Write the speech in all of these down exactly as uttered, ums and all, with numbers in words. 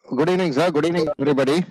Good evening, sir. Good evening, everybody.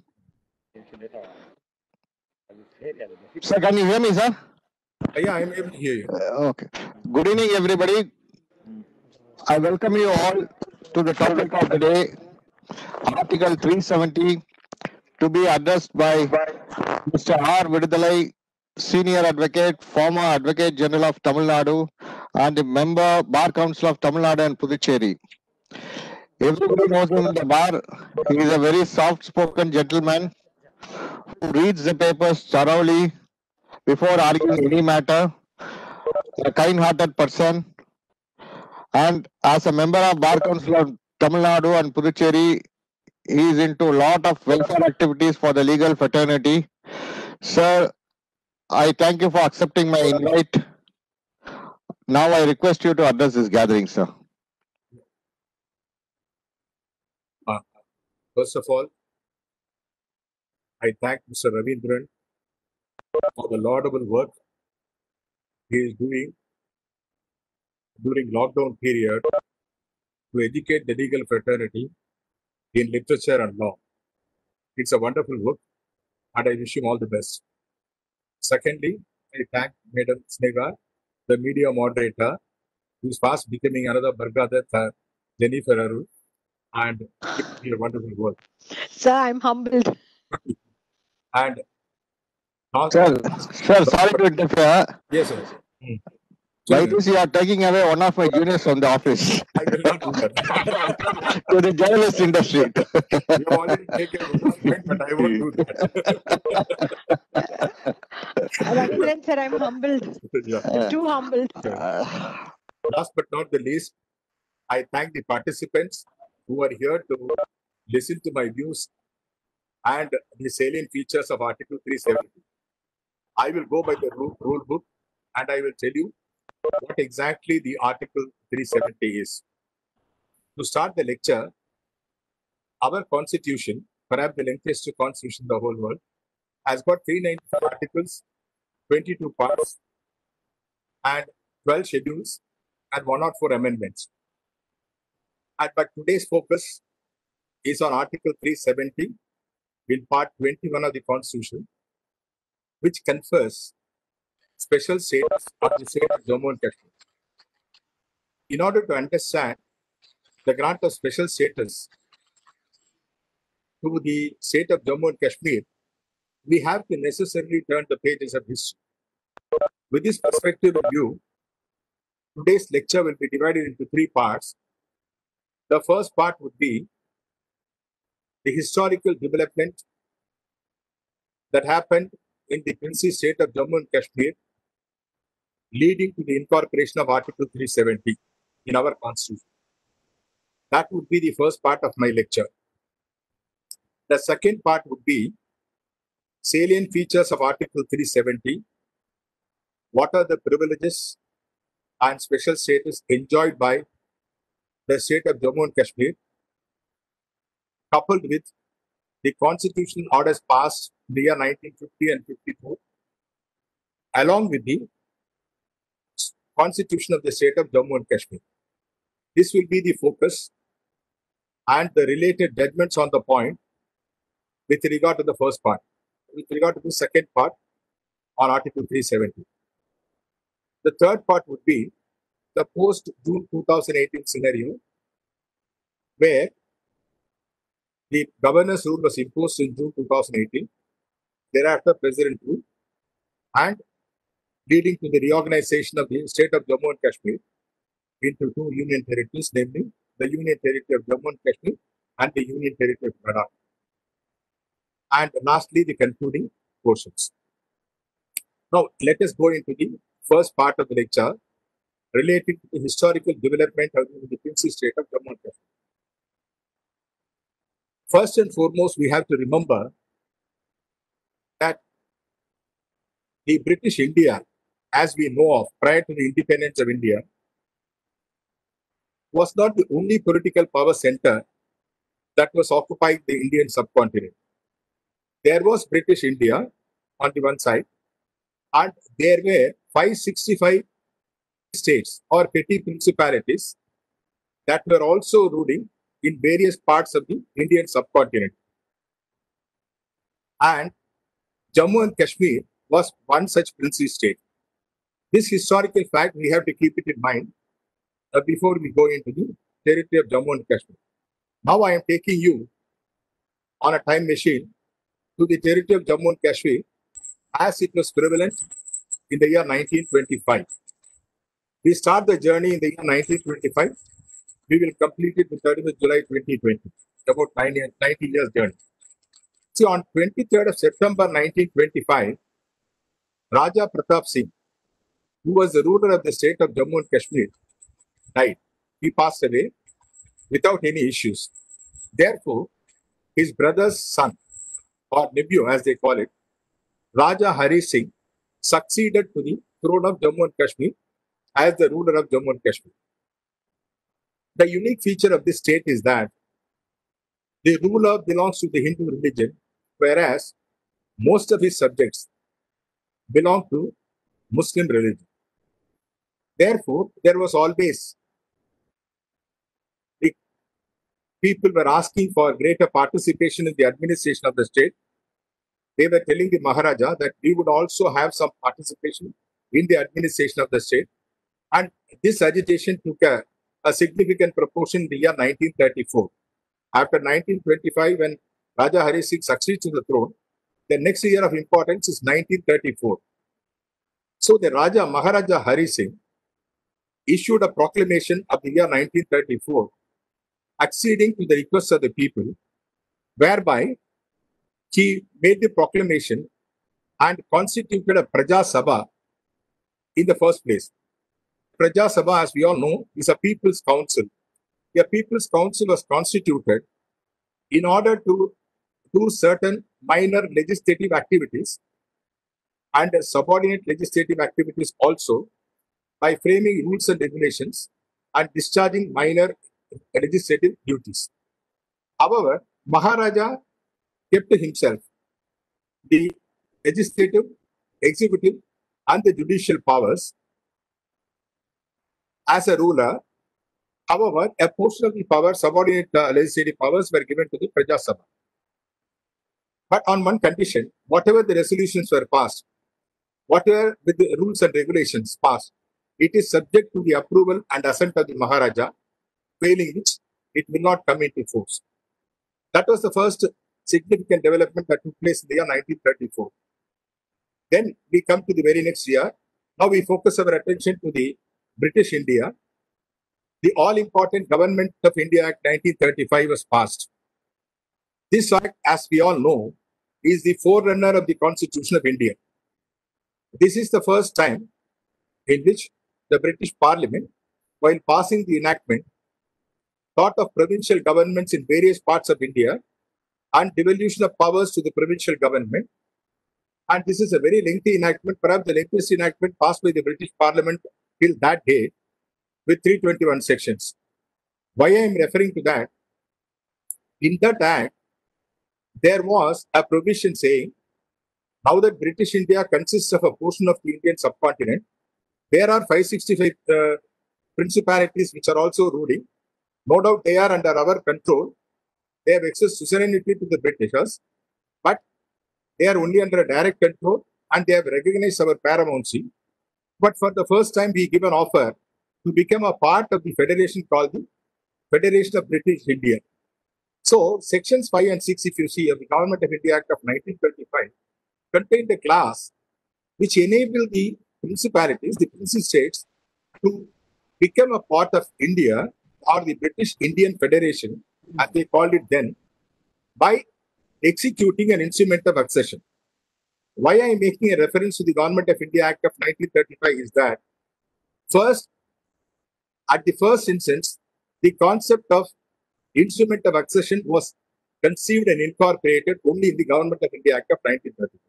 Sir, can you hear me, sir? Yeah, I'm able to hear you. Uh, okay. Good evening, everybody. I welcome you all to the topic of the day, Article three seventy, to be addressed by Mister R. Vidudalai, Senior Advocate, former Advocate General of Tamil Nadu, and a member Bar Council of Tamil Nadu and Puducherry. Everybody knows him in the bar. He is a very soft-spoken gentleman who reads the papers thoroughly before arguing any matter, a kind-hearted person, and as a member of Bar Council of Tamil Nadu and Puducherry, he is into a lot of welfare activities for the legal fraternity. Sir, I thank you for accepting my invite. Now I request you to address this gathering, sir. Uh, first of all, I thank Mister Ravindran for the laudable work he is doing during lockdown period to educate the legal fraternity in literature and law. It's a wonderful work, and I wish him all the best. Secondly, I thank Madam Snega, the media moderator, who is fast becoming another Bargadat Jennifer Aru, and doing a wonderful work. Sir, I'm humbled. And now, Sir, sir, sorry to interfere. yes, sir. Hmm. By Children, this, you are taking away one of my juniors from the office I will not do that. to the journalist industry. You have already taken one point, but I won't do that. Ravindran sir, I'm humbled. Yeah. Too humbled. Last but not the least, I thank the participants who are here to listen to my views and the salient features of Article three seventy. I will go by the rule, rule book and I will tell you what exactly the Article three seventy is. To start the lecture, our constitution, perhaps the lengthiest constitution in the whole world, has got three hundred ninety-five articles, twenty-two parts, and twelve schedules, and one hundred four amendments. And but today's focus is on Article three seventy in Part twenty-one of the Constitution, which confers special status of the state of Jammu and Kashmir. In order to understand the grant of special status to the state of Jammu and Kashmir, we have to necessarily turn the pages of history. With this perspective in view, today's lecture will be divided into three parts. The first part would be the historical development that happened in the princely state of Jammu and Kashmir, leading to the incorporation of Article three seventy in our constitution. That would be the first part of my lecture. The second part would be salient features of Article three seventy. What are the privileges and special status enjoyed by the state of Jammu and Kashmir, coupled with the constitutional orders passed in the year nineteen fifty and fifty-four, along with the constitution of the state of Jammu and Kashmir. This will be the focus and the related judgments on the point with regard to the first part. With regard to the second part on Article three seventy. The third part would be the post-June two thousand eighteen scenario, where the governor's rule was imposed in June two thousand eighteen, thereafter President rule, and leading to the reorganization of the state of Jammu and Kashmir into two union territories, namely the Union Territory of Jammu and Kashmir and the Union Territory of Ladakh. And lastly, the concluding portions. Now, let us go into the first part of the lecture relating to the historical development of the princely state of Jammu and Kashmir. First and foremost, we have to remember that the British India, as we know of prior to the independence of India, was not the only political power center that was occupying the Indian subcontinent. There was British India on the one side, and there were five hundred sixty-five states or petty principalities that were also ruling in various parts of the Indian subcontinent. And Jammu and Kashmir was one such princely state. This historical fact, we have to keep it in mind uh, before we go into the territory of Jammu and Kashmir. Now I am taking you on a time machine to the territory of Jammu and Kashmir as it was prevalent in the year nineteen twenty-five. We start the journey in the year nineteen twenty-five. We will complete it the thirtieth of July twenty twenty, about ninety years journey. See, on twenty-third of September nineteen twenty-five, Raja Pratap Singh, who was the ruler of the state of Jammu and Kashmir, died. He passed away without any issues. Therefore, his brother's son, or nephew as they call it, Raja Hari Singh, succeeded to the throne of Jammu and Kashmir as the ruler of Jammu and Kashmir. The unique feature of this state is that the ruler belongs to the Hindu religion, whereas most of his subjects belong to Muslim religion. Therefore, there was always the people were asking for greater participation in the administration of the state. They were telling the Maharaja that we would also have some participation in the administration of the state. And this agitation took a, a significant proportion in the year nineteen thirty-four. After nineteen twenty-five, when Raja Hari Singh succeeds to the throne, the next year of importance is nineteen thirty-four. So the Raja Maharaja Hari Singh issued a proclamation of the year nineteen thirty-four, acceding to the request of the people, whereby he made the proclamation and constituted a Praja Sabha in the first place. Praja Sabha, as we all know, is a people's council. A people's council was constituted in order to do certain minor legislative activities and subordinate legislative activities also by framing rules and regulations and discharging minor legislative duties. However, Maharaja kept to himself the legislative, executive, and the judicial powers as a ruler. However, a portion of the power, subordinate uh, legislative powers, were given to the Praja Sabha. But on one condition, whatever the resolutions were passed, whatever with the rules and regulations passed, it is subject to the approval and assent of the Maharaja, failing which it will not come into force. That was the first significant development that took place in the year nineteen thirty-four. Then we come to the very next year. Now we focus our attention to the British India. The all-important Government of India Act nineteen thirty-five was passed. This act, as we all know, is the forerunner of the Constitution of India. This is the first time in which the British Parliament, while passing the enactment, thought of provincial governments in various parts of India and devolution of powers to the provincial government. And this is a very lengthy enactment, perhaps the lengthiest enactment passed by the British Parliament till that day, with three hundred twenty-one sections. Why I am referring to that? In that act, there was a provision saying, now that British India consists of a portion of the Indian subcontinent, there are five hundred sixty-five uh, principalities which are also ruling. No doubt they are under our control. They have excess suzerainty to the Britishers, but they are only under a direct control and they have recognized our paramountcy. But for the first time, we give an offer to become a part of the federation called the Federation of British India. So, sections five and six, if you see, of the Government of India Act of nineteen thirty-five, contained a clause which enabled the principalities, the princely states, to become a part of India or the British Indian Federation, as they called it then, by executing an instrument of accession. Why I am making a reference to the Government of India Act of nineteen thirty-five is that, first, at the first instance, the concept of instrument of accession was conceived and incorporated only in the Government of India Act of nineteen thirty-five.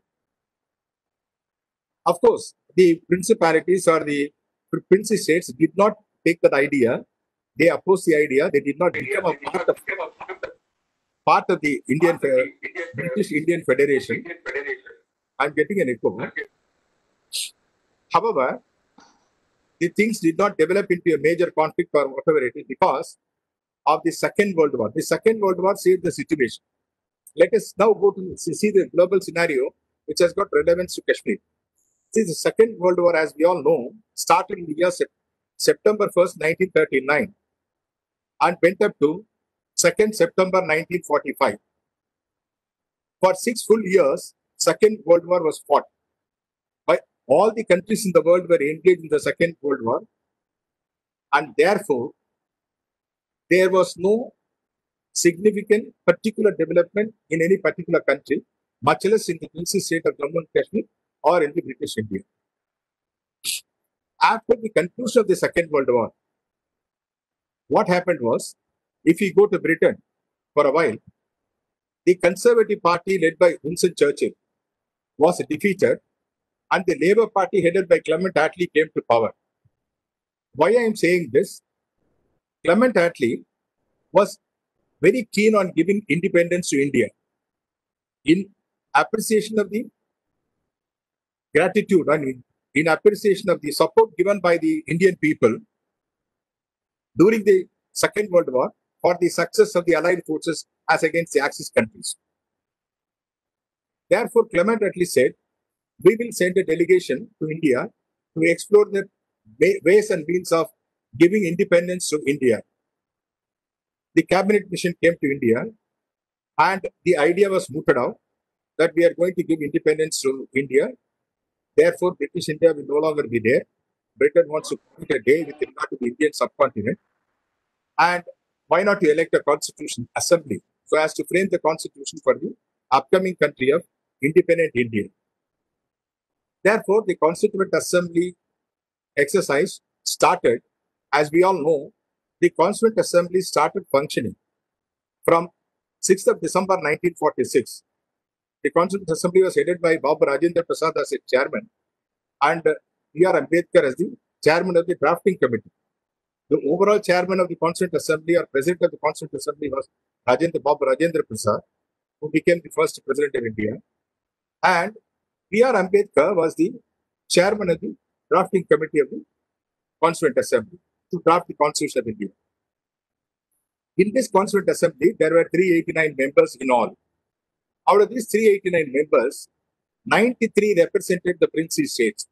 Of course, the principalities or the princely states did not take that idea. They opposed the idea. They did not become a part of, part of the Indian, British Indian Federation. I'm getting an echo. However, the things did not develop into a major conflict or whatever it is, because of the Second World War. The Second World War saved the situation. Let us now go to see the global scenario which has got relevance to Kashmir. See, the Second World War, as we all know, started in the year September first, nineteen thirty-nine and went up to second September nineteen forty-five. For six full years, Second World War was fought. By all the countries in the world were engaged in the Second World War, and therefore there was no significant particular development in any particular country, much less in the princely state of Jammu and Kashmir or in the British India. After the conclusion of the Second World War, what happened was, if we go to Britain for a while, the Conservative Party led by Winston Churchill was defeated and the Labour Party headed by Clement Attlee came to power. Why I am saying this? Clement Attlee was very keen on giving independence to India in appreciation of the gratitude and in, in appreciation of the support given by the Indian people during the Second World War for the success of the Allied forces as against the Axis countries. Therefore, Clement Attlee said, we will send a delegation to India to explore the ways and means of giving independence to India. The cabinet mission came to India and the idea was mooted out that we are going to give independence to India. Therefore, British India will no longer be there. Britain wants to create a day with regard to the Indian subcontinent. And why not to elect a constitution assembly so as to frame the constitution for the upcoming country of independent India. Therefore, the Constituent Assembly exercise started. As we all know, the Constituent Assembly started functioning from sixth of December nineteen forty-six. The Constituent Assembly was headed by Babu Rajendra Prasad as its chairman and B R Ambedkar as the chairman of the drafting committee. The overall chairman of the Constituent Assembly or president of the Constituent Assembly was Rajendra Babu Rajendra Prasad, who became the first president of India. And B R Ambedkar was the chairman of the drafting committee of the Constituent Assembly to draft the Constitution of India. In this Constituent Assembly, there were three hundred eighty-nine members in all. Out of these three hundred eighty-nine members, ninety-three represented the princely states.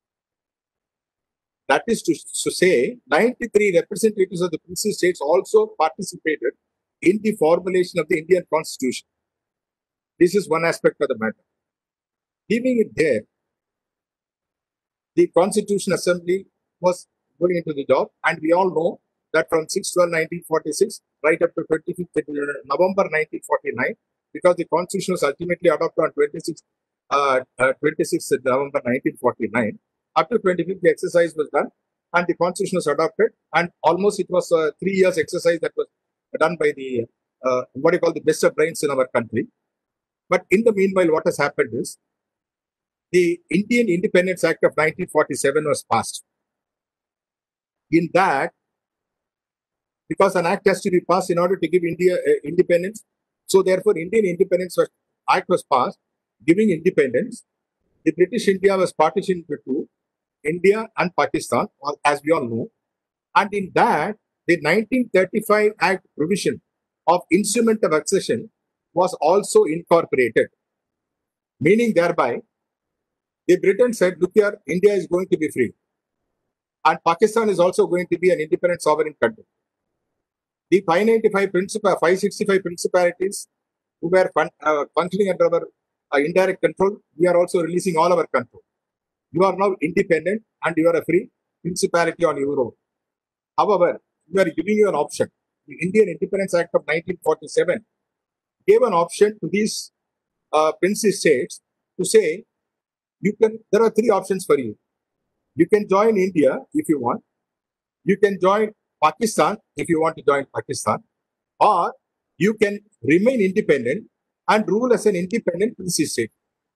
That is to, to say, ninety-three representatives of the princely states also participated in the formulation of the Indian Constitution. This is one aspect of the matter. Leaving it there, the Constitution Assembly was going into the job, and we all know that from sixth twelve nineteen forty-six right up to twenty-fifth November nineteen forty-nine, because the Constitution was ultimately adopted on twenty-sixth November nineteen forty-nine, up to twenty-fifth the exercise was done and the Constitution was adopted, and almost it was a three years exercise that was done by the uh, what you call the best of brains in our country. But in the meanwhile, what has happened is the Indian Independence Act of nineteen forty-seven was passed. In that, because an act has to be passed in order to give India uh, independence, so therefore Indian Independence Act was passed, giving independence. The British India was partitioned into two, India and Pakistan, as we all know. And in that, the nineteen thirty-five Act provision of instrument of accession was also incorporated, meaning thereby, the Britain said, look here, India is going to be free. And Pakistan is also going to be an independent sovereign country. The five ninety-five principal, five sixty-five principalities who were fun, uh, functioning under our uh, indirect control, we are also releasing all our control. You are now independent and you are a free principality on your own. However, we are giving you an option. The Indian Independence Act of nineteen forty-seven gave an option to these uh, princely states to say, you can. There are three options for you. You can join India if you want. You can join Pakistan if you want to join Pakistan. Or you can remain independent and rule as an independent princely state.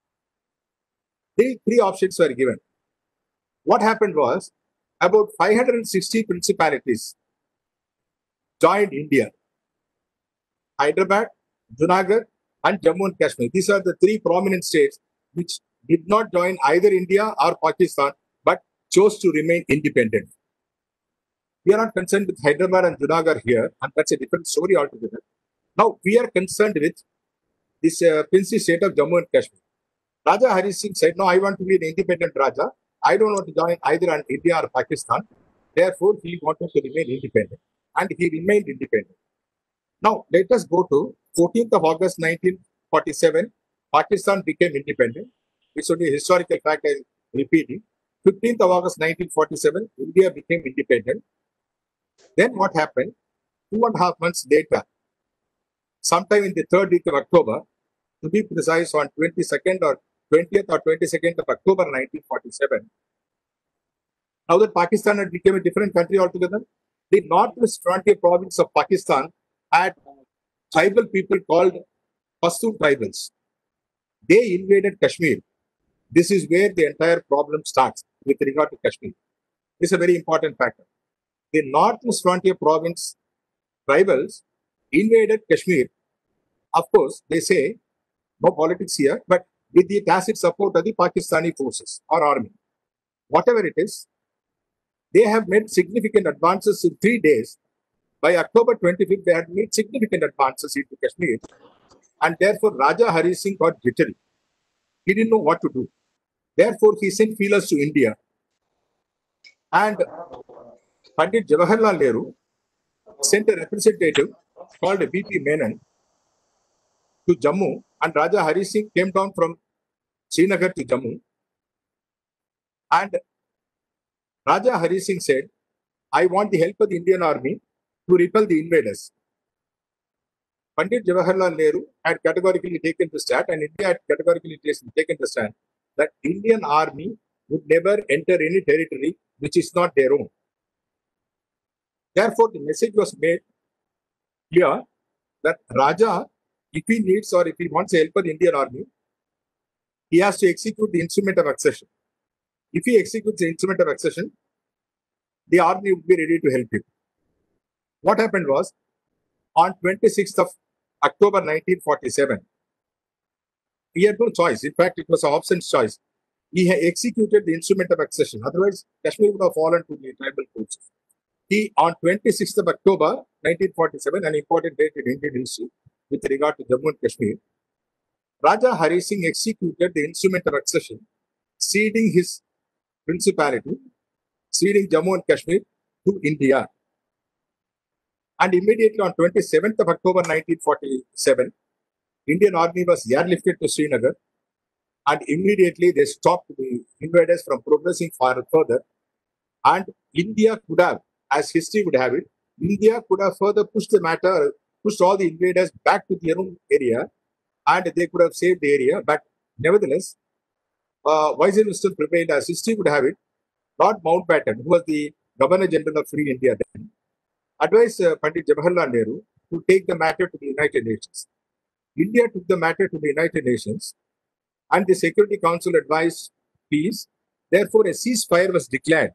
These three options were given. What happened was, about five hundred sixty principalities joined India. Hyderabad, Junagadh and Jammu and Kashmir. These are the three prominent states which did not join either India or Pakistan, but chose to remain independent. We are not concerned with Hyderabad and Junagadh here, and that's a different story altogether. Now, we are concerned with this uh, princely state of Jammu and Kashmir. Raja Hari Singh said, no, I want to be an independent Raja. I don't want to join either an India or Pakistan. Therefore, he wanted to remain independent. And he remained independent. Now, let us go to fourteenth of August nineteen forty-seven. Pakistan became independent. It's only a historical fact I'm repeating. fifteenth of August nineteen forty-seven, India became independent. Then what happened? Two and a half months later, sometime in the third week of October, to be precise, on twenty-second or twentieth or twenty-second of October nineteen forty-seven, now that Pakistan had become a different country altogether, the northwest frontier province of Pakistan had tribal people called Pashtun tribals. They invaded Kashmir. This is where the entire problem starts with regard to Kashmir. This is a very important factor. The northwest frontier province tribals invaded Kashmir. Of course, they say no politics here, but with the tacit support of the Pakistani forces or army. Whatever it is, they have made significant advances in three days. By October twenty-fifth, they had made significant advances into Kashmir, and therefore Raja Hari Singh got jittery. He didn't know what to do. Therefore, he sent feelers to India. And Pandit Jawaharlal Nehru sent a representative called V P Menon to Jammu, and Raja Hari Singh came down from Srinagar to Jammu. And Raja Hari Singh said, I want the help of the Indian army to repel the invaders. Pandit Jawaharlal Nehru had categorically taken the stand, and India had categorically taken the stand, that Indian army would never enter any territory which is not their own. Therefore, the message was made clear that Raja, if he needs or if he wants help of the Indian army, he has to execute the instrument of accession. If he executes the instrument of accession, the army would be ready to help him. What happened was, on twenty-sixth of October nineteen forty-seven, he had no choice. In fact, it was a Hobson's choice. He had executed the instrument of accession. Otherwise, Kashmir would have fallen to the tribal forces. He, on twenty-sixth of October nineteen forty-seven, an important date in Indian history with regard to Jammu and Kashmir, Raja Hari Singh executed the instrument of accession, ceding his principality, ceding Jammu and Kashmir to India. And immediately on twenty-seventh of October nineteen forty-seven, Indian army was airlifted to Srinagar, and immediately they stopped the invaders from progressing far further. And India could have, as history would have it, India could have further pushed the matter, pushed all the invaders back to their own area, and they could have saved the area. But nevertheless, uh, wiser wisdom prevailed, as history would have it. Lord Mountbatten, who was the Governor General of Free India then, advised uh, Pandit Jawaharlal Nehru to take the matter to the United Nations. India took the matter to the United Nations, and the Security Council advised peace. Therefore, a ceasefire was declared.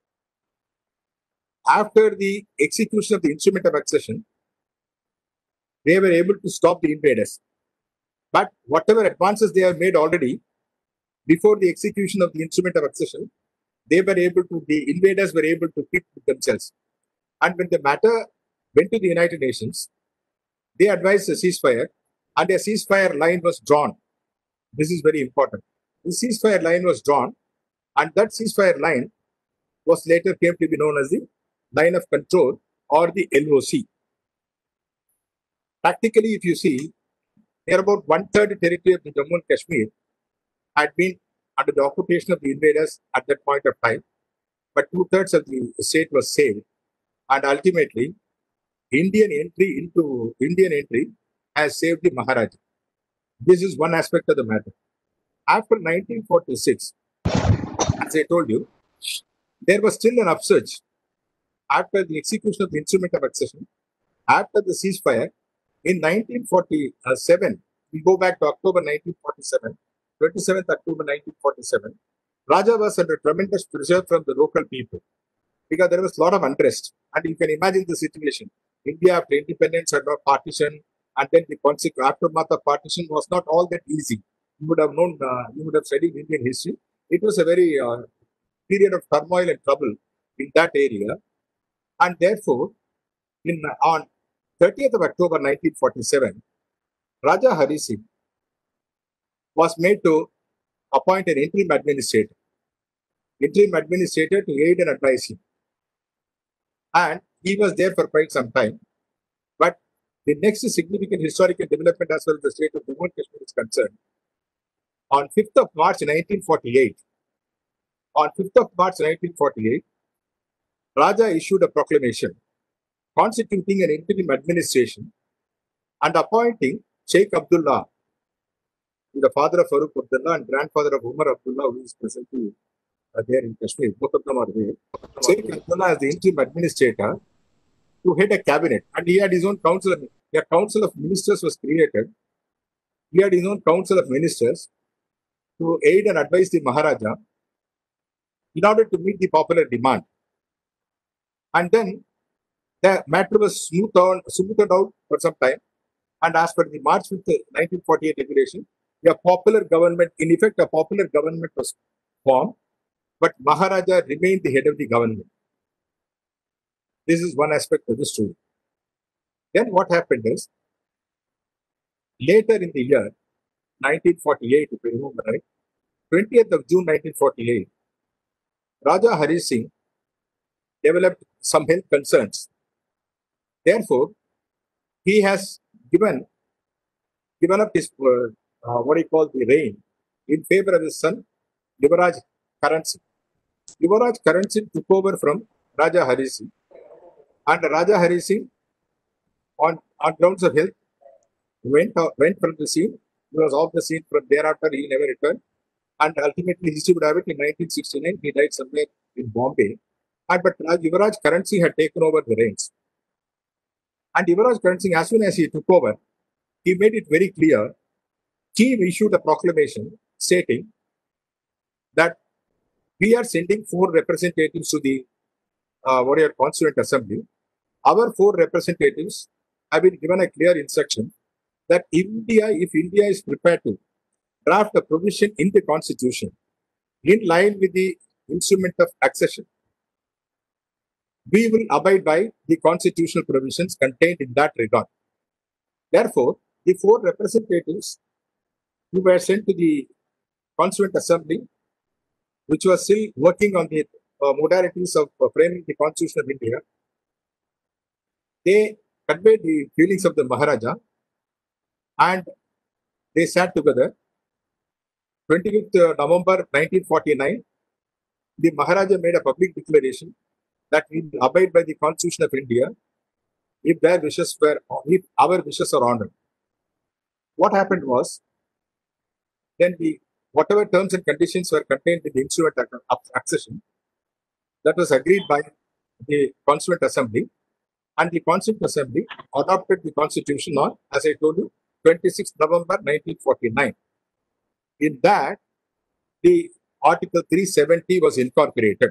After the execution of the instrument of accession, they were able to stop the invaders. But whatever advances they have made already, before the execution of the instrument of accession, they were able to, the invaders were able to keep themselves. And when the matter went to the United Nations, they advised a ceasefire, and a ceasefire line was drawn. This is very important. The ceasefire line was drawn, and that ceasefire line was later came to be known as the line of control, or the L O C. Practically, if you see, near about one-third territory of the Jammu and Kashmir had been under the occupation of the invaders at that point of time, but two-thirds of the state was saved, and ultimately, Indian entry into Indian entry has saved the Maharaja. This is one aspect of the matter. After nineteen forty-six, as I told you, there was still an upsurge. After the execution of the instrument of accession, after the ceasefire, in nineteen forty-seven, we go back to October nineteen forty-seven, twenty-seventh October nineteen forty-seven, Raja was under tremendous pressure from the local people because there was a lot of unrest. And you can imagine the situation. India after independence had not partition, and then the consequent aftermath of partition was not all that easy. You would have known, uh, you would have studied Indian history. It was a very uh, period of turmoil and trouble in that area. And therefore, in, on thirtieth of October nineteen forty-seven, Raja Hari Singh was made to appoint an interim administrator, interim administrator to aid and advise him. And he was there for quite some time. But the next significant historical development as far as the state of Jammu and Kashmir is concerned, on fifth of March nineteen forty-eight, on fifth of March nineteen forty-eight, Raja issued a proclamation constituting an interim administration and appointing Sheikh Abdullah, the father of Farooq Abdullah and grandfather of Umar Abdullah, who is presently uh, there in Kashmir. Both of them are there. Sheikh Abdullah as the interim administrator to head a cabinet, and he had his own council. A council of ministers was created. He had his own council of ministers to aid and advise the Maharaja in order to meet the popular demand. And then the matter was smoothed out, smoothed out for some time. And as per the March fifth, nineteen forty-eight regulation, a popular government, in effect, a popular government was formed, but Maharaja remained the head of the government. This is one aspect of the story. Then what happened is, later in the year, nineteen forty-eight, if you remember right, twentieth of June nineteen forty-eight, Raja Hari Singh developed some health concerns. Therefore, he has given, given up his, uh, uh, what he called the reign in favor of his son, Yuvraj Karan Singh. Yuvraj Karan Singh took over from Raja Hari Singh, and Raja Hari Singh, on, on grounds of health, went, uh, went from the scene. He was off the scene from thereafter, he never returned. And ultimately, history would have it in nineteen sixty-nine, he died somewhere in Bombay. And, but Yuvraj Karan Singh had taken over the reins. And Yuvraj Karan Singh, as soon as he took over, he made it very clear. He issued a proclamation stating that we are sending four representatives to the uh, warrior Constituent Assembly. Our four representatives have been given a clear instruction that India, if India is prepared to draft a provision in the Constitution in line with the instrument of accession, we will abide by the constitutional provisions contained in that regard. Therefore, the four representatives who were sent to the Constituent Assembly, which was still working on the uh, modalities of uh, framing the Constitution of India, they conveyed the feelings of the Maharaja and they sat together. twentieth of November nineteen forty-nine, the Maharaja made a public declaration that we will abide by the Constitution of India if their wishes were, if our wishes are honored. What happened was, then the whatever terms and conditions were contained in the instrument of accession, that was agreed by the Constituent Assembly, and the Constituent Assembly adopted the Constitution on, as I told you, twenty-sixth of November nineteen forty-nine. In that, the Article three seventy was incorporated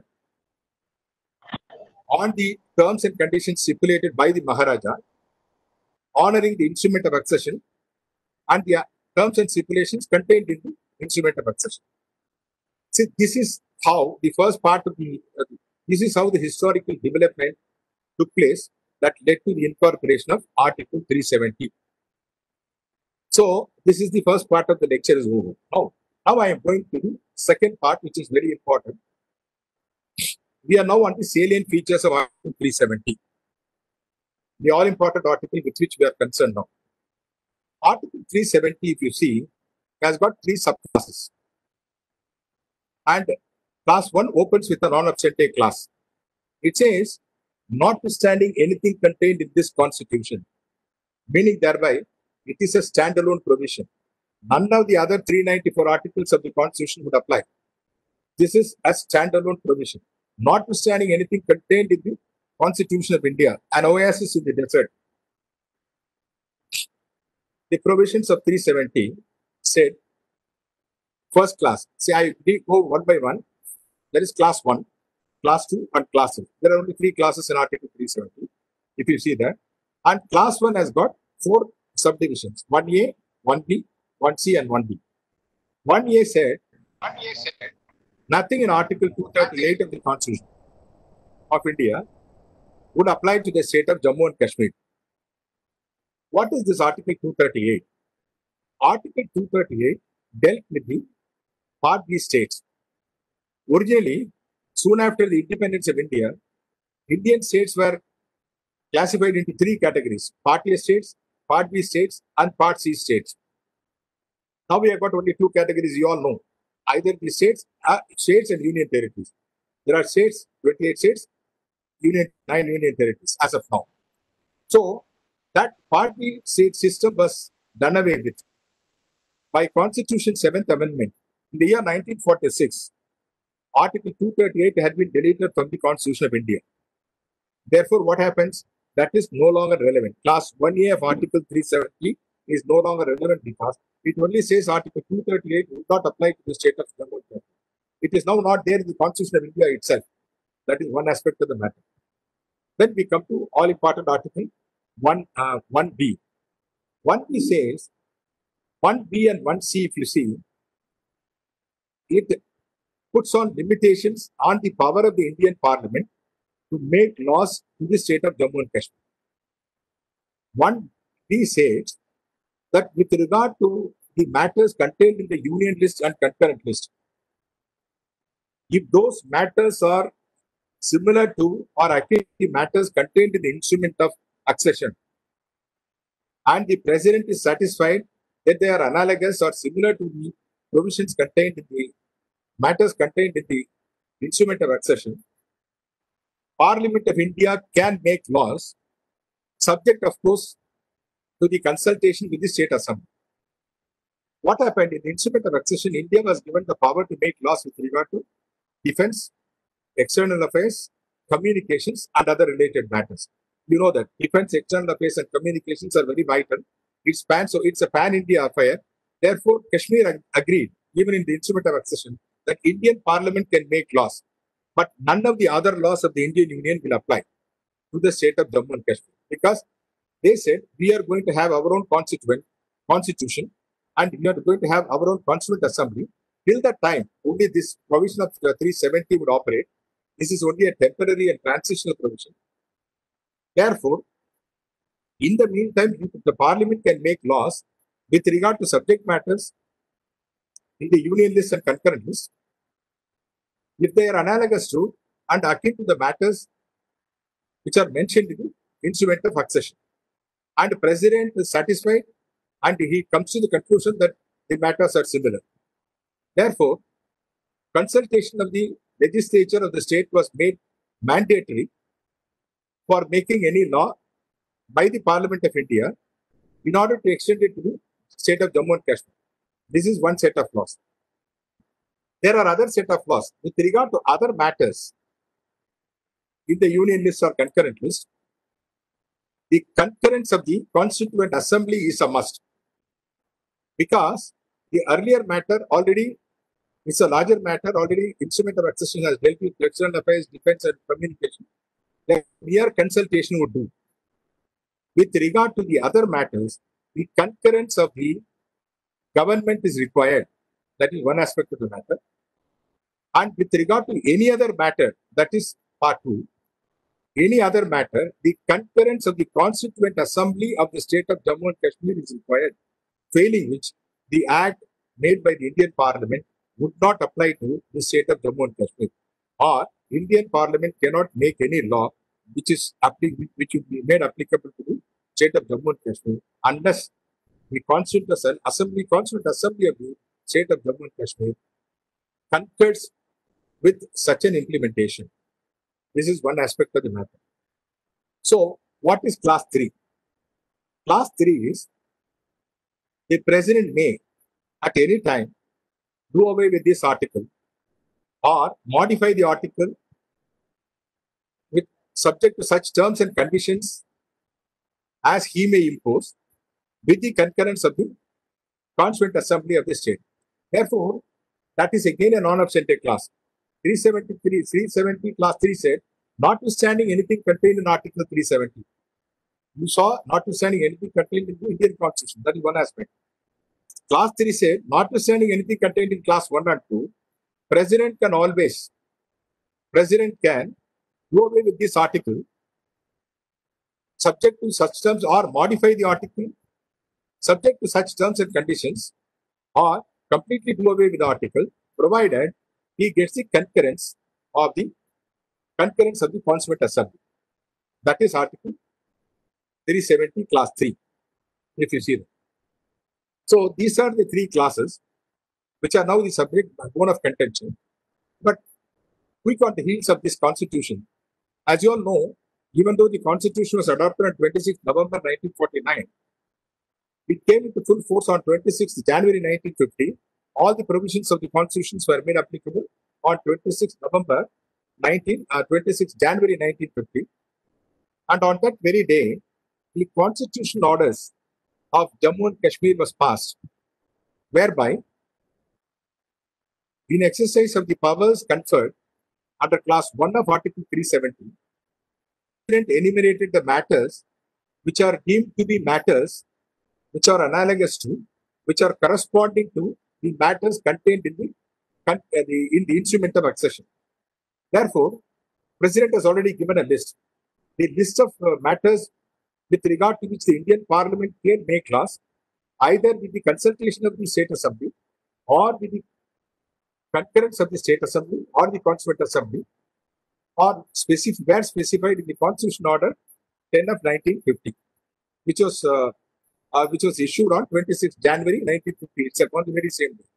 on the terms and conditions stipulated by the Maharaja, honoring the instrument of accession and the terms and stipulations contained in the instrument of accession. See, this is how the first part of the, uh, this is how the historical development took place that led to the incorporation of Article three seventy. So, this is the first part of the lecture is over. Now, now I am going to the second part, which is very important. We are now on the salient features of Article three seventy, the all-important article with which we are concerned now. Article three seventy, if you see, has got three subclasses. And class one opens with a non-obstante class. It says, notwithstanding anything contained in this constitution, meaning thereby it is a standalone provision. None of the other three ninety-four articles of the constitution would apply. This is a standalone provision. Notwithstanding anything contained in the Constitution of India, an oasis in the desert. The provisions of three seventy said, first class. See, I go one by one. There is class one, class two, and class three. There are only three classes in Article three seventy, if you see that. And class one has got four subdivisions, one A, one B, one C, and one D. one A said, one A said nothing in Article two thirty-eight of the Constitution of India would apply to the state of Jammu and Kashmir. What is this Article two thirty-eight? Article two thirty-eight dealt with the Part B states. Originally, soon after the independence of India, Indian states were classified into three categories: Part A states, Part B states, and Part C states. Now we have got only two categories, you all know. Either the states, uh, states and union territories. There are states, twenty-eight states, union, nine union territories as of now. So that Part B state system was done away with by Constitution seventh Amendment in the year nineteen forty-six. Article two thirty-eight had been deleted from the Constitution of India. Therefore, what happens? That is no longer relevant. Class one A of Article three seventy is no longer relevant because it only says Article two thirty-eight would not apply to the state of Jammu and Kashmir. It is now not there in the Constitution of India itself. That is one aspect of the matter. Then we come to all important Article one, uh, one B. one B says, one B and one C, if you see, it puts on limitations on the power of the Indian Parliament to make laws to the state of Jammu and Kashmir. one B says that with regard to the matters contained in the union list and concurrent list, if those matters are similar to or akin to matters contained in the instrument of accession, and the President is satisfied that they are analogous or similar to the provisions contained in the matters contained in the instrument of accession, Parliament of India can make laws, subject, of course, to the consultation with the State Assembly. What happened in the instrument of accession? India was given the power to make laws with regard to defense, external affairs, communications, and other related matters. You know that defense, external affairs, and communications are very vital. It spans, so it's a pan-India affair. Therefore, Kashmir ag- agreed, even in the instrument of accession, that Indian Parliament can make laws, but none of the other laws of the Indian Union will apply to the state of Jammu and Kashmir, because they said we are going to have our own constituent constitution and we are going to have our own constituent assembly. Till that time, only this provision of three seventy would operate. This is only a temporary and transitional provision. Therefore, in the meantime, the Parliament can make laws with regard to subject matters in the union list and concurrent list, if they are analogous to and akin to the matters which are mentioned in the instrument of accession. And the President is satisfied and he comes to the conclusion that the matters are similar. Therefore, consultation of the legislature of the state was made mandatory for making any law by the Parliament of India in order to extend it to the state of Jammu and Kashmir. This is one set of laws. There are other set of laws with regard to other matters in the union list or concurrent list. The concurrence of the Constituent Assembly is a must, because the earlier matter already is a larger matter. Already, instrument of accession has dealt with external affairs, defense, and communication. The mere consultation would do. With regard to the other matters, the concurrence of the government is required. That is one aspect of the matter. And with regard to any other matter, that is part two, any other matter, the concurrence of the Constituent Assembly of the state of Jammu and Kashmir is required, failing which the act made by the Indian Parliament would not apply to the state of Jammu and Kashmir. Or Indian Parliament cannot make any law which is appli- which would be made applicable to the state of Jammu and Kashmir unless the Constituent Assembly, Constituent Assembly of the state of Jammu and Kashmir concurs with such an implementation. This is one aspect of the matter. So, what is class three? Class three is the President may at any time do away with this article or modify the article with subject to such terms and conditions as he may impose with the concurrence of the Constituent Assembly of the state. Therefore, that is again a non-absentia clause. three seventy-three, three seventy class three said, notwithstanding anything contained in Article three seventy. You saw notwithstanding anything contained in the Indian Constitution. That is one aspect. Class three said, notwithstanding anything contained in class one and two, President can always, President can do away with this article subject to such terms or modify the article subject to such terms and conditions or completely do away with the article provided he gets the concurrence of the concurrence of the Constituent Assembly. That is Article three seventy Class three, if you see that. So these are the three classes which are now the subject bone of contention. But quick on the heels of this constitution, as you all know, even though the constitution was adopted on twenty-sixth November nineteen forty-nine, it came into full force on twenty-sixth January nineteen fifty. All the provisions of the constitutions were made applicable on twenty-sixth November nineteen, uh, twenty-sixth January nineteen fifty. And on that very day, the constitutional orders of Jammu and Kashmir was passed, whereby in exercise of the powers conferred under class one of Article three seventy, the President enumerated the matters which are deemed to be matters which are analogous to, which are corresponding to the matters contained in the, uh, the, in the instrument of accession. Therefore, President has already given a list. The list of uh, matters with regard to which the Indian Parliament can make laws, either with the consultation of the State Assembly or with the concurrence of the State Assembly or the Constituent Assembly, or specific, were specified in the Constitution Order ten of nineteen fifty, which was uh, uh, which was issued on twenty-sixth January nineteen fifty. It's on the very same day.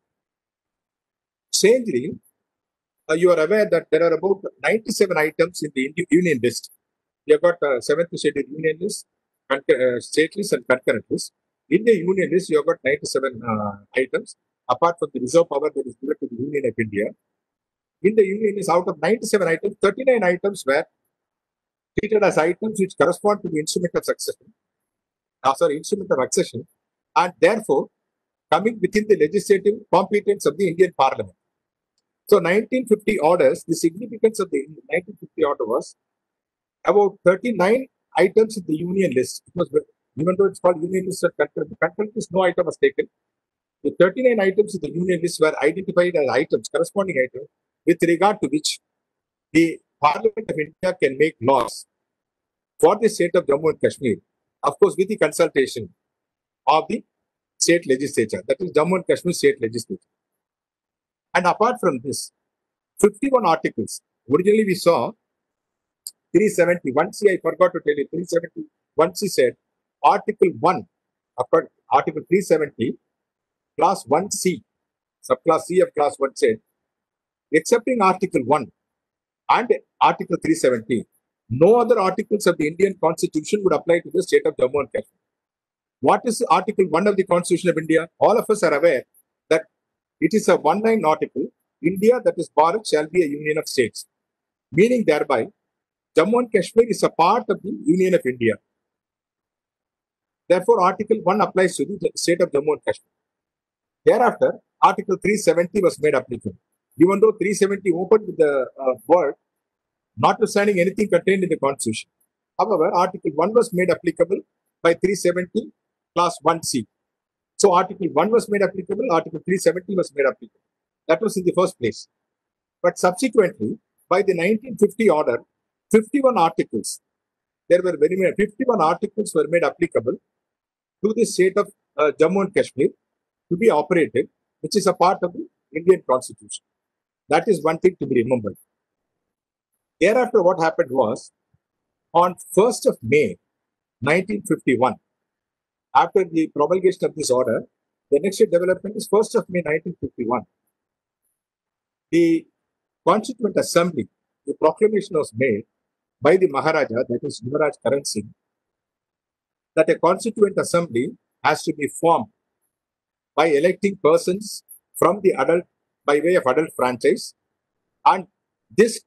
Strangely, uh, you are aware that there are about ninety-seven items in the Union list. You have got uh, seventh scheduled Union list, uh, state list, and concurrent list. In the Union list, you have got ninety-seven uh, items, apart from the reserve power that is given to the Union of India. In the Union list, out of ninety-seven items, thirty-nine items were treated as items which correspond to the instrument of succession, uh, sorry, instrument of accession, and therefore coming within the legislative competence of the Indian Parliament. So, nineteen fifty orders, the significance of the nineteen fifty order was about thirty-nine items in the Union list. It was, even though it's called Union list, the concurrent list, no item was taken. The thirty-nine items in the Union list were identified as items, corresponding items, with regard to which the Parliament of India can make laws for the state of Jammu and Kashmir, of course, with the consultation of the state legislature, that is Jammu and Kashmir state legislature. And apart from this, fifty-one articles. Originally, we saw three seventy. one C, I forgot to tell you, three seventy. one C said Article one, Article three seventy, Class one C, subclass C of Class one said, excepting Article one and Article three seventy, no other articles of the Indian Constitution would apply to the state of Jammu and Kashmir. What is Article one of the Constitution of India? All of us are aware that it is a one-line article. India, that is Bharat, shall be a union of states, meaning thereby Jammu and Kashmir is a part of the Union of India. Therefore, Article one applies to the state of Jammu and Kashmir. Thereafter, Article three seventy was made applicable. Even though three seventy opened with the uh, word, notwithstanding anything contained in the Constitution. However, Article one was made applicable by three seventy, Class one C. So, Article one was made applicable, Article three seventy was made applicable. That was in the first place. But subsequently, by the nineteen fifty order, fifty-one articles, there were very many, fifty-one articles were made applicable to the state of uh, Jammu and Kashmir to be operated, which is a part of the Indian Constitution. That is one thing to be remembered. Thereafter, what happened was, on first of May nineteen fifty-one, after the promulgation of this order, the next development is first of May nineteen fifty-one. The Constituent Assembly, the proclamation was made by the Maharaja, that is Yuvraj Karan Singh, that a Constituent Assembly has to be formed by electing persons from the adult, by way of adult franchise, and this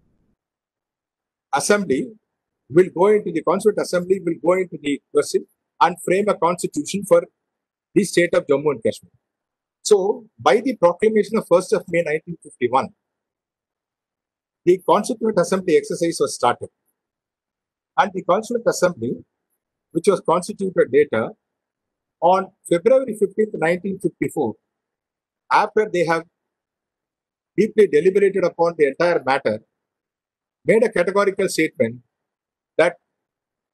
assembly will go into the Constituent Assembly will go into the question and frame a constitution for the state of Jammu and Kashmir. So, by the proclamation of first of May nineteen fifty-one, the Constituent Assembly exercise was started. And the Constituent Assembly, which was constituted later, on February fifteenth, nineteen fifty-four, after they have deeply deliberated upon the entire matter, made a categorical statement that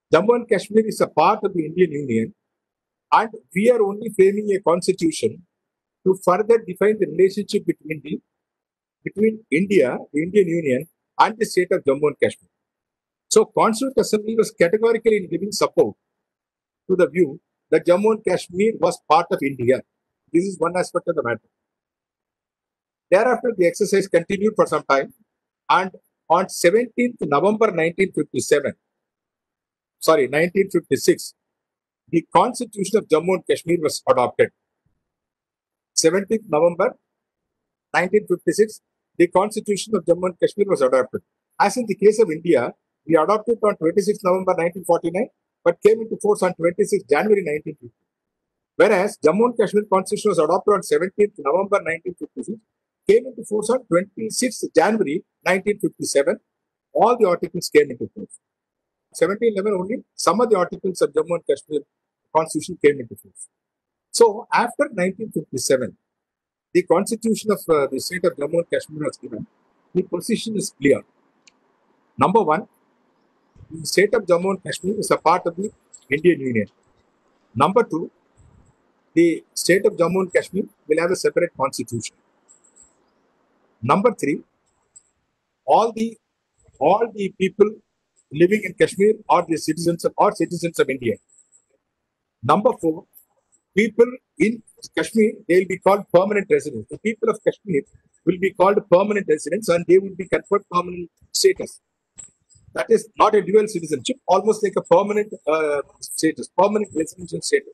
Jammu and Kashmir is a part of the Indian Union, and we are only framing a constitution to further define the relationship between the between India, the Indian Union, and the state of Jammu and Kashmir. So, Constituent Assembly was categorically in giving support to the view that Jammu and Kashmir was part of India. This is one aspect of the matter. Thereafter, the exercise continued for some time, and on seventeenth November nineteen fifty-seven, sorry, nineteen fifty-six, the Constitution of Jammu and Kashmir was adopted. seventeenth November nineteen fifty-six, the Constitution of Jammu and Kashmir was adopted. As in the case of India, we adopted on twenty-sixth November nineteen forty-nine, but came into force on twenty-sixth January nineteen fifty. Whereas Jammu and Kashmir Constitution was adopted on seventeenth November nineteen fifty-six, came into force on twenty-sixth January nineteen fifty-seven. All the articles came into force. seventeen eleven only, some of the articles of Jammu and Kashmir Constitution came into force. So, after nineteen fifty-seven, the Constitution of uh, the state of Jammu and Kashmir was given. The position is clear. Number one, the state of Jammu and Kashmir is a part of the Indian Union. Number two, the state of Jammu and Kashmir will have a separate constitution. Number three, all the all the people living in Kashmir are the citizens of, are citizens of India. Number four, people in Kashmir, they will be called permanent residents. The people of Kashmir will be called permanent residents, and they will be conferred permanent status. That is not a dual citizenship, almost like a permanent uh, status, permanent residential status.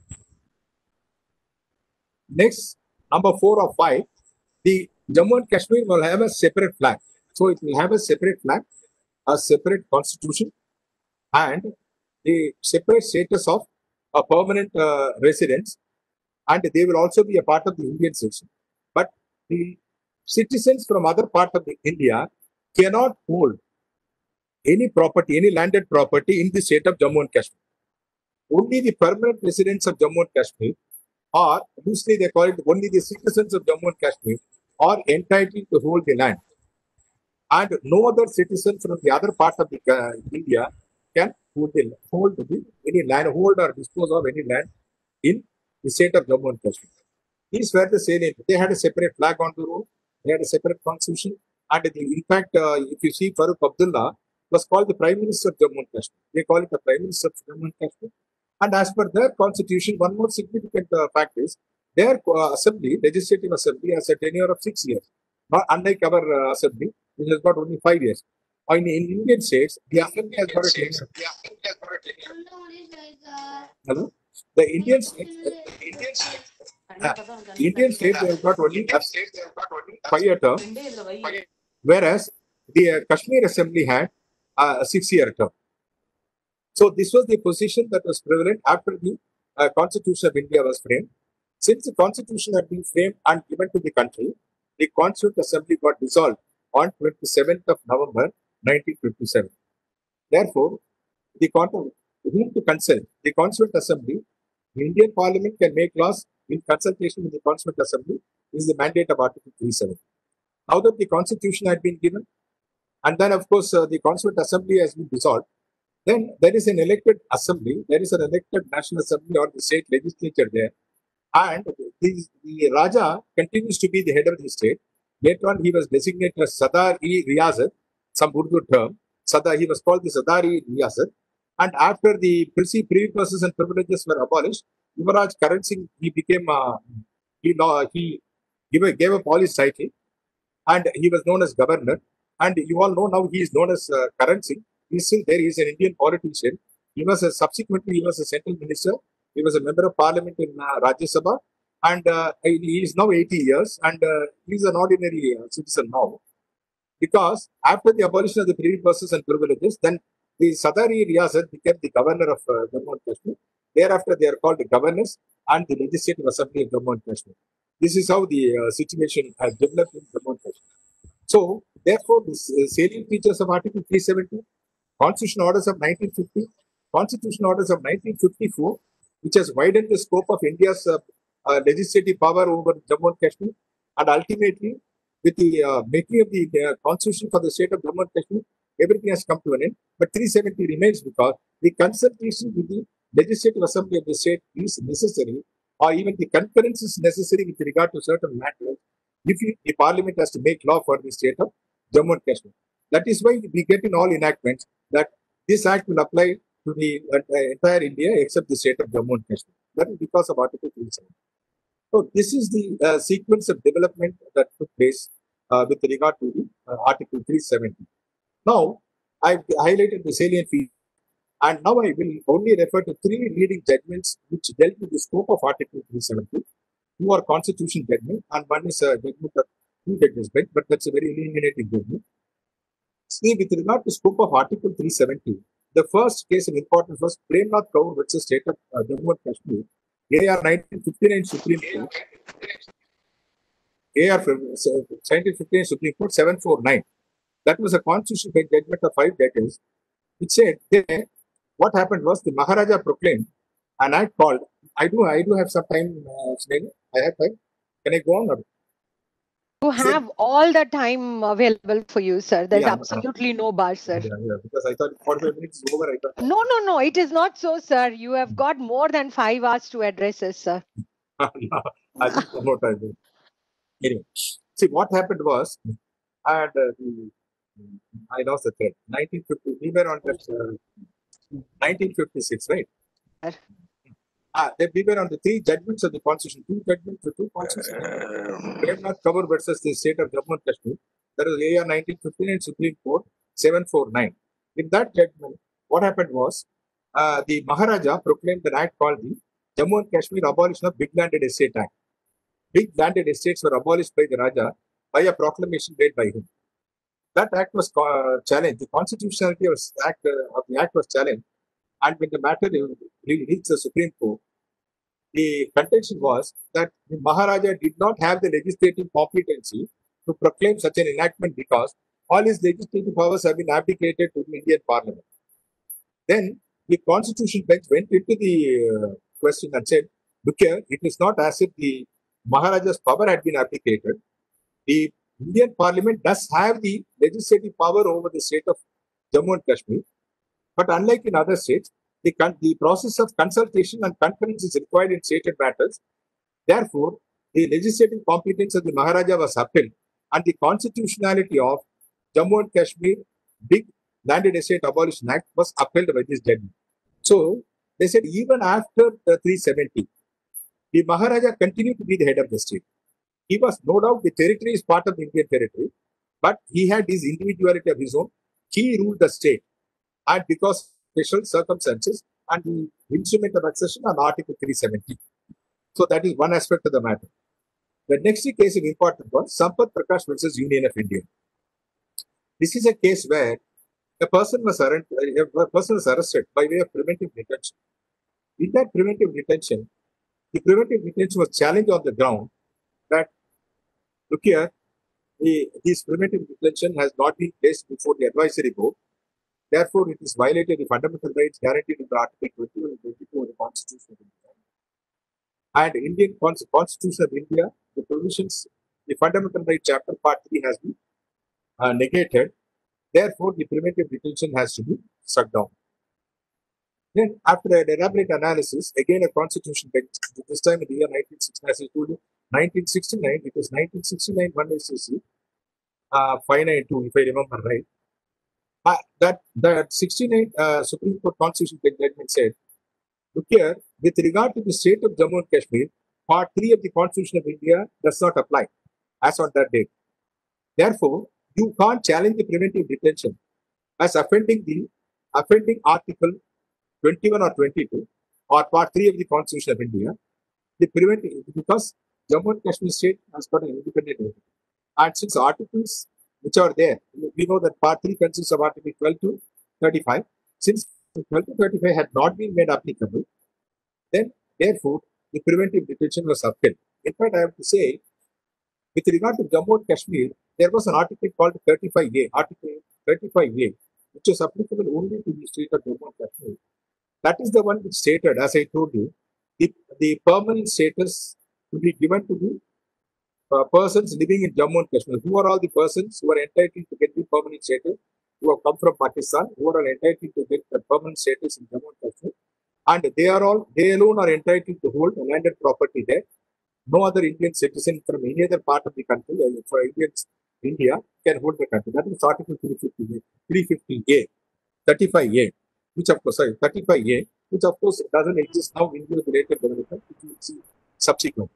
Next, number four or five, the Jammu and Kashmir will have a separate flag. So it will have a separate flag, a separate constitution, and the separate status of a permanent uh, residence, and they will also be a part of the Indian citizen. But the citizens from other part of the India cannot hold any property, any landed property in the state of Jammu and Kashmir. Only the permanent residents of Jammu and Kashmir, or loosely they call it only the citizens of Jammu and Kashmir, are entitled to hold the land. And no other citizen from the other part of the uh, India can hold, the, hold the, any land, hold or dispose of any land in the state of Jammu and Kashmir. These were the salient. They had a separate flag on the road, they had a separate constitution, and the, in fact, uh, if you see Farooq Abdullah was called the Prime Minister of Jammu and Kashmir. They call it the Prime Minister of Jammu and Kashmir. And as per their constitution, one more significant uh, fact is their uh, assembly, legislative assembly, has a tenure of six years. Not unlike our uh, assembly, which has got only five years. In, in Indian states, the assembly has got a tenure. Hello? The Indian states, the Indian states, uh, Indian states, they have got only five-year term, whereas the uh, Kashmir assembly had uh, a six-year term. So this was the position that was prevalent after the uh, Constitution of India was framed. Since the Constitution had been framed and given to the country, the Constituent Assembly got dissolved on twenty-seventh of November nineteen fifty-seven. Therefore, the whom to consult? The Constituent Assembly, the Indian Parliament can make laws in consultation with the Constituent Assembly. This is the mandate of Article three seventy. Now that the Constitution had been given, and then of course uh, the Constituent Assembly has been dissolved, then there is an elected assembly, there is an elected National Assembly or the state legislature there, and the, the Raja continues to be the head of the state. Later on, he was designated as Sadar-e-Riyasat, some Urdu term. Sadar, he was called the Sadar-e-Riyasat. And after the privy purses and privileges were abolished, Yuvraj Karan Singh, he became, uh, he, he gave, gave up all his title, and he was known as governor. And you all know now he is known as uh, Karan Singh. He is still there. He is an Indian politician. He was a, subsequently he was a central minister. He was a member of parliament in uh, Rajya Sabha, and uh, he is now eighty years, and uh, he is an ordinary uh, citizen now. Because after the abolition of the privy purses and privileges, then the Sadar-e-Riyasat became the governor of uh, Jammu and Kashmir. Thereafter, they are called the governors and the Legislative Assembly of Jammu and Kashmir. This is how the uh, situation has developed in Jammu and Kashmir. So, therefore, the uh, salient features of Article three seventy, Constitution Orders of nineteen fifty, Constitution Orders of nineteen fifty-four, which has widened the scope of India's uh, uh, legislative power over Jammu and Kashmir, and ultimately, with the uh, making of the uh, Constitution for the state of Jammu and Kashmir, everything has come to an end. But three seventy remains because the consultation with the legislative assembly of the state is necessary, or even the concurrence is necessary with regard to certain matters if you, the parliament has to make law for the state of Jammu and Kashmir. That is why we get in all enactments that this act will apply to the uh, entire India except the state of Jammu and Kashmir. That is because of Article three seventy. So this is the uh, sequence of development that took place uh, with regard to the uh, Article three seventy. Now, I've highlighted the salient features, and now I will only refer to three leading judgments which dealt with the scope of Article three seventy. Two are constitutional judgment, and one is a judgment of two judges bench, but that's a very illuminating judgment. See, with regard to scope of Article three seventy, the first case of importance was Premnath Kaur versus State of uh, Jammu and Kashmir, A R nineteen fifty-nine Supreme Court, A R nineteen fifty-nine Supreme Court seven forty-nine. That was a constitutional bench judgment of five judges, which said there, what happened was the Maharaja proclaimed an act called, I do I do have some time, uh, Snehal. I have time. Can I go on? Or? You have all the time available for you, sir. There's Yeah, absolutely no bar, sir. Yeah, yeah, because I thought forty-five minutes is over. I thought. No, no, no. It is not so, sir. You have got more than five hours to address us, sir. No, I think more time. Anyway, see what happened was, and uh, the, I lost the thread. nineteen fifty. We were on that. Uh, nineteen fifty-six, right? Sir. Ah, they we were on the three judgments of the constitution. Two judgments, the two constitution. Premnath Kaur versus the state of Jammu and Kashmir. That is A R nineteen fifty-nine Supreme Court seven forty-nine. In that judgment, what happened was uh, the Maharaja proclaimed an act called the Jammu and Kashmir Abolition of Big Landed Estate Act. Big landed estates were abolished by the Raja by a proclamation made by him. That act was uh, challenged. The constitutionality of, act, uh, of the act was challenged, and when the matter reached the Supreme Court, the contention was that the Maharaja did not have the legislative competency to proclaim such an enactment because all his legislative powers have been abdicated to the Indian Parliament. Then the Constitution bench went into the uh, question and said, look here, it is not as if the Maharaja's power had been abdicated. The Indian Parliament does have the legislative power over the state of Jammu and Kashmir, but unlike in other states, the, the process of consultation and concurrence is required in stated matters. Therefore, the legislative competence of the Maharaja was upheld, and the constitutionality of Jammu and Kashmir Big Landed Estate Abolition Act was upheld by this judgment. So, they said even after the three seventy, the Maharaja continued to be the head of the state. He was, no doubt, the territory is part of the Indian territory, but he had his individuality of his own. He ruled the state, and because of special circumstances and the instrument of accession on Article three seventy. So that is one aspect of the matter. The next case of importance was Sampath Prakash versus Union of India. This is a case where a person was arrested, a person was arrested by way of preventive detention. In that preventive detention, the preventive detention was challenged on the ground that, look here, the, this preventive detention has not been placed before the advisory board. Therefore, it is violated the fundamental rights guaranteed in the Article twenty-one and twenty-two of the Constitution of India. And Indian Constitution of India, the provisions, the fundamental right chapter part three has been uh, negated. Therefore, the preventive detention has to be struck down. Then, after an elaborate analysis, again a constitution bench, this time in the year nineteen sixty-nine, as I told you, nineteen sixty-nine, it was nineteen sixty-nine, one S C C, uh, five ninety-two, if I remember right. Uh, that the sixty-nine uh, Supreme Court Constitution bench judgment said, look here, with regard to the state of Jammu and Kashmir, part three of the Constitution of India does not apply as on that date. Therefore, you can't challenge the preventive detention as offending the offending Article twenty-one or twenty-two or part three of the Constitution of India. The preventive, because Jammu and Kashmir state has got an independent entity. And since articles which are there, we know that part three consists of Article twelve to thirty-five. Since twelve to thirty-five had not been made applicable, then therefore the preventive detention was upheld. In fact, I have to say, with regard to Jammu and Kashmir, there was an article called thirty-five A, Article thirty-five A, which was applicable only to the state of Jammu and Kashmir. That is the one which stated, as I told you, the, the permanent status to be given to the uh, persons living in Jammu and Kashmir. Who are all the persons who are entitled to get the permanent status? who have come from Pakistan, who are entitled to get the permanent status in Jammu and Kashmir, and they are all, they alone are entitled to hold landed property there. No other Indian citizen from any other part of the country, uh, for Indians, India, can hold the country. That is Article three fifty A, thirty-five A, which of course, sorry, thirty-five A, which of course doesn't exist now in the related development, which we will see subsequently.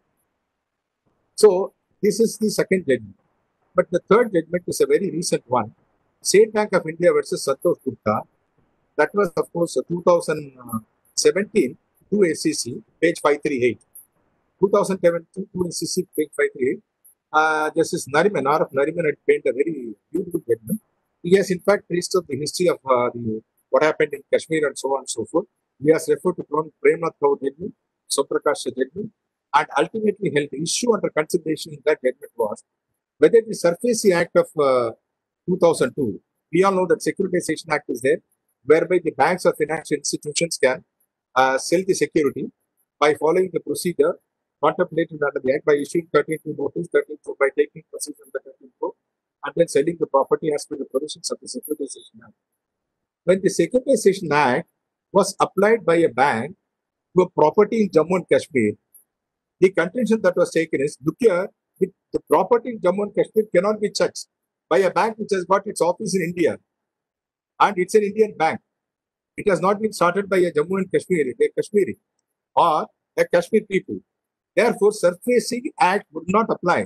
So, this is the second judgment. But the third judgment is a very recent one. State Bank of India versus Santosh Gupta. That was, of course, two thousand seventeen to A C C, page five thirty-eight. two thousand seventeen to A C C, page five thirty-eight. Uh, Justice Nariman, R F Nariman had painted a very beautiful judgment. He has, in fact, traced up the history of uh, the, what happened in Kashmir and so on and so forth. He has referred to Premnath Kaur judgment, Soprakash judgment, and ultimately held the issue under consideration in that judgment was whether the SARFAESI Act of uh, two thousand two, we all know that Securitization Act is there, whereby the banks or financial institutions can uh, sell the security by following the procedure contemplated under the Act by issuing thirteen two notice, thirteen two by taking proceeds under thirteen four, and then selling the property as per the provisions of the Securitization Act. When the Securitization Act was applied by a bank to a property in Jammu and Kashmir, the contention that was taken is, look here, the, the property in Jammu and Kashmir cannot be touched by a bank which has got its office in India, and it's an Indian bank. It has not been started by a Jammu and Kashmiri, a Kashmiri, or a Kashmir people. Therefore, SARFAESI Act would not apply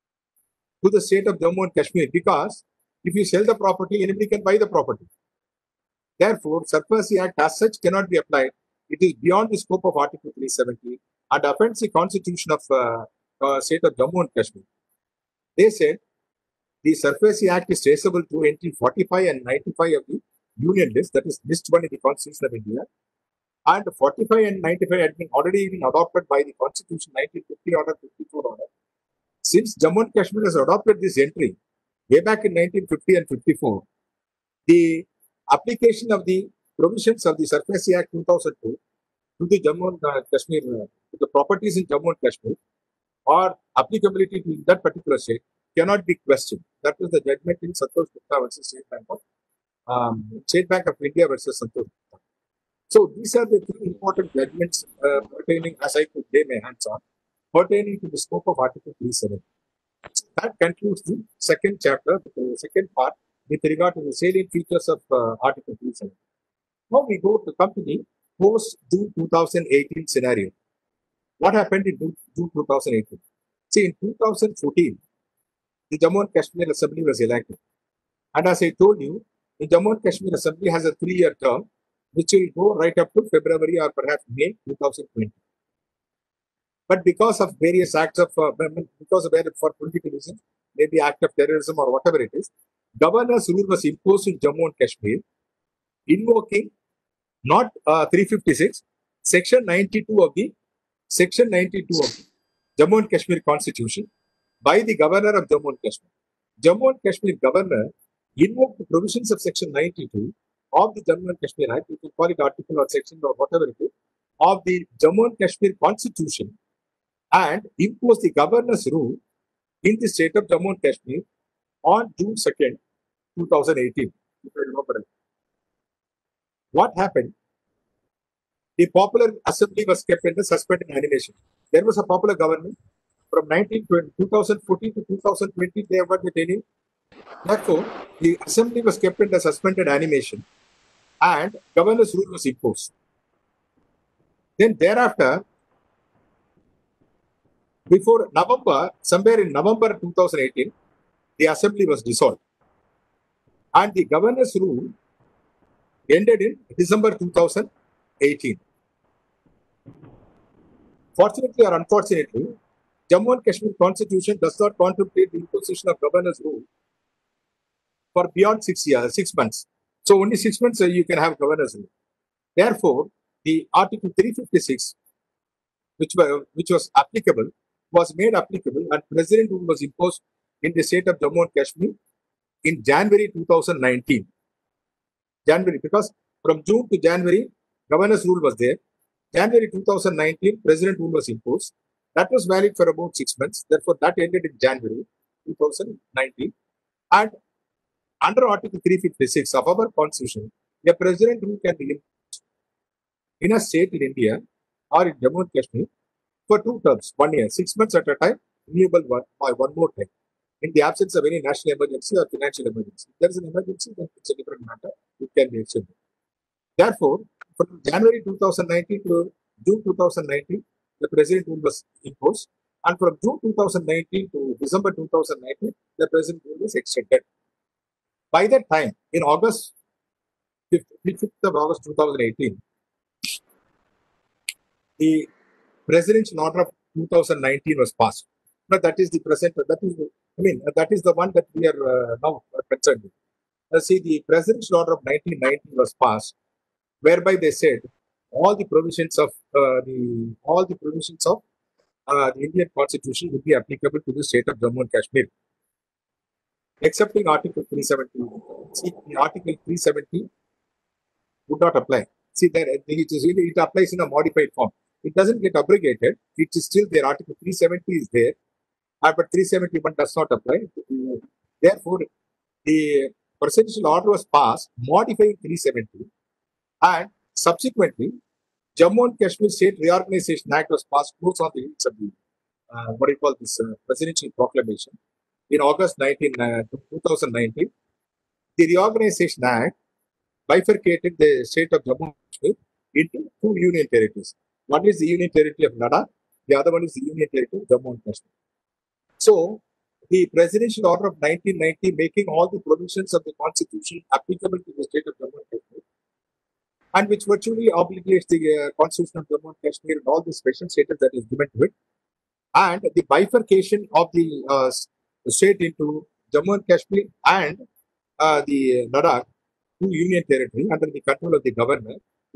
to the state of Jammu and Kashmir, because if you sell the property, anybody can buy the property. Therefore, SARFAESI Act as such cannot be applied. It is beyond the scope of Article three seventy and offends the constitution of uh, uh, state of Jammu and Kashmir. They said the SARFAESI Act is traceable to entry forty-five and ninety-five of the Union List, that is list one in the Constitution of India. And forty-five and ninety-five had been already been adopted by the Constitution nineteen fifty order, fifty-four order. Since Jammu and Kashmir has adopted this entry way back in nineteen fifty and fifty-four, the application of the provisions of the SARFAESI Act two thousand two to the Jammu and uh, Kashmir, uh, to the properties in Jammu and Kashmir, or applicability to that particular state cannot be questioned. That was the judgment in Santosh Gupta versus State Bank of um, State Bank of India versus Santosh Gupta. So these are the three important judgments uh, pertaining, as I could lay my hands on, pertaining to the scope of Article three seventy. That concludes the second chapter, the second part, with regard to the salient features of uh, Article three seventy. Now we go to come to the post-June two thousand eighteen scenario. What happened in June two thousand eighteen? See, in two thousand fourteen, the Jammu and Kashmir Assembly was elected. And as I told you, the Jammu and Kashmir Assembly has a three-year term, which will go right up to February or perhaps May two thousand twenty. But because of various acts of, uh, because of for political reasons, maybe act of terrorism or whatever it is, governor's rule was imposed in Jammu and Kashmir, invoking not uh, three fifty-six, section ninety-two of the section ninety-two of the Jammu and Kashmir Constitution by the governor of Jammu and Kashmir. Jammu and Kashmir governor invoked the provisions of section ninety-two of the Jammu and Kashmir Act, you can call it article or section or whatever it is, of the Jammu and Kashmir Constitution, and imposed the governor's rule in the state of Jammu and Kashmir on June second, two thousand eighteen. If I remember it. What happened? The popular assembly was kept in the suspended animation. There was a popular government from nineteen twenty, two thousand fourteen to two thousand twenty. They have got the training. Therefore, the assembly was kept in the suspended animation, and governor's rule was imposed. Then thereafter, before November, somewhere in November two thousand eighteen, the assembly was dissolved, and the governor's rule ended in December two thousand eighteen. Fortunately or unfortunately, Jammu and Kashmir Constitution does not contemplate the imposition of governor's rule for beyond six years, six months. So only six months uh, you can have governor's rule. Therefore, the Article three fifty-six, which were which was applicable, was made applicable, and President rule was imposed in the state of Jammu and Kashmir in January two thousand nineteen. January, because from June to January, governor's rule was there. January two thousand nineteen, President rule was imposed. That was valid for about six months. Therefore, that ended in January two thousand nineteen. And under Article three fifty-six of our Constitution, a president who can be in a state in India or in Jammu and Kashmir for two terms, one year, six months at a time, renewable one by one more time. In the absence of any national emergency or financial emergency. If there is an emergency, then it's a different matter. It can be extended. Therefore, from January two thousand nineteen to June two thousand nineteen, the president rule was imposed. And from June two thousand nineteen to December two thousand nineteen, the president rule was extended. By that time, in August, fifth of August two thousand eighteen, the presidential order of two thousand nineteen was passed. But that is the present, that is, the, I mean, that is the one that we are uh, now concerned with. Uh, see, the presidential order of nineteen ninety was passed, whereby they said all the provisions of uh, the all the provisions of uh, the Indian Constitution would be applicable to the state of Jammu and Kashmir, excepting Article three seventy. See, the Article three seventy would not apply. See, there it, is, it applies in a modified form. It doesn't get abrogated. It is still there. Article three seventy is there, uh, but three seventy-one does not apply. Therefore, the presidential order was passed modifying three seventy, and subsequently, Jammu and Kashmir State Reorganization Act was passed close on the heels of the uh, what do you call this uh, presidential proclamation in August nineteen, uh, two thousand nineteen. The Reorganization Act bifurcated the state of Jammu and Kashmir into two union territories. One is the union territory of Ladakh, the other one is the union territory of Jammu and Kashmir. So, the presidential order of nineteen ninety making all the provisions of the constitution applicable to the state of Jammu and Kashmir, and which virtually obligates the uh, constitution of Jammu and Kashmir and all the special status that is given to it, and the bifurcation of the uh, state into Jammu and Kashmir and uh, the Ladakh, two union territory under the control of the governor,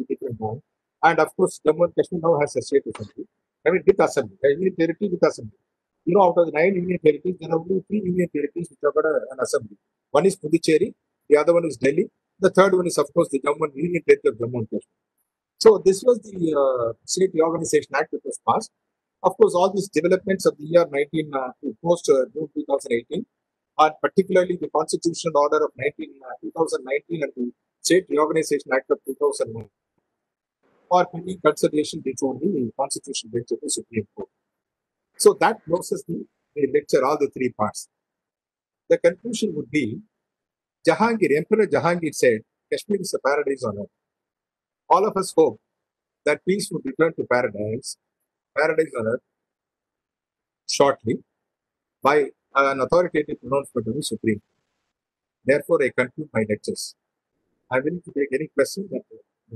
and of course Jammu and Kashmir now has a state assembly. I mean, with assembly, a union territory with assembly. You know, out of the nine union territories, there are only three union territories which have got a, an assembly. One is Puducherry, the other one is Delhi, the third one is, of course, the Jammu Union Territory of Jammu and Kashmir. So this was the uh, State Reorganization Act that was passed. Of course, all these developments of the year nineteen uh, post uh, June two thousand eighteen, and particularly the Constitutional Order of nineteen, uh, two thousand nineteen and the State Reorganization Act of two thousand one, are pending consideration before the Constitutional Bench of the Supreme Court. So that closes the, the lecture, all the three parts. The conclusion would be, Jahangir, Emperor Jahangir said, Kashmir is a paradise on earth. All of us hope that peace would return to paradise, paradise on earth, shortly, by an authoritative pronouncement of the Supreme Court. Therefore, I conclude my lectures. I am willing to take any questions that you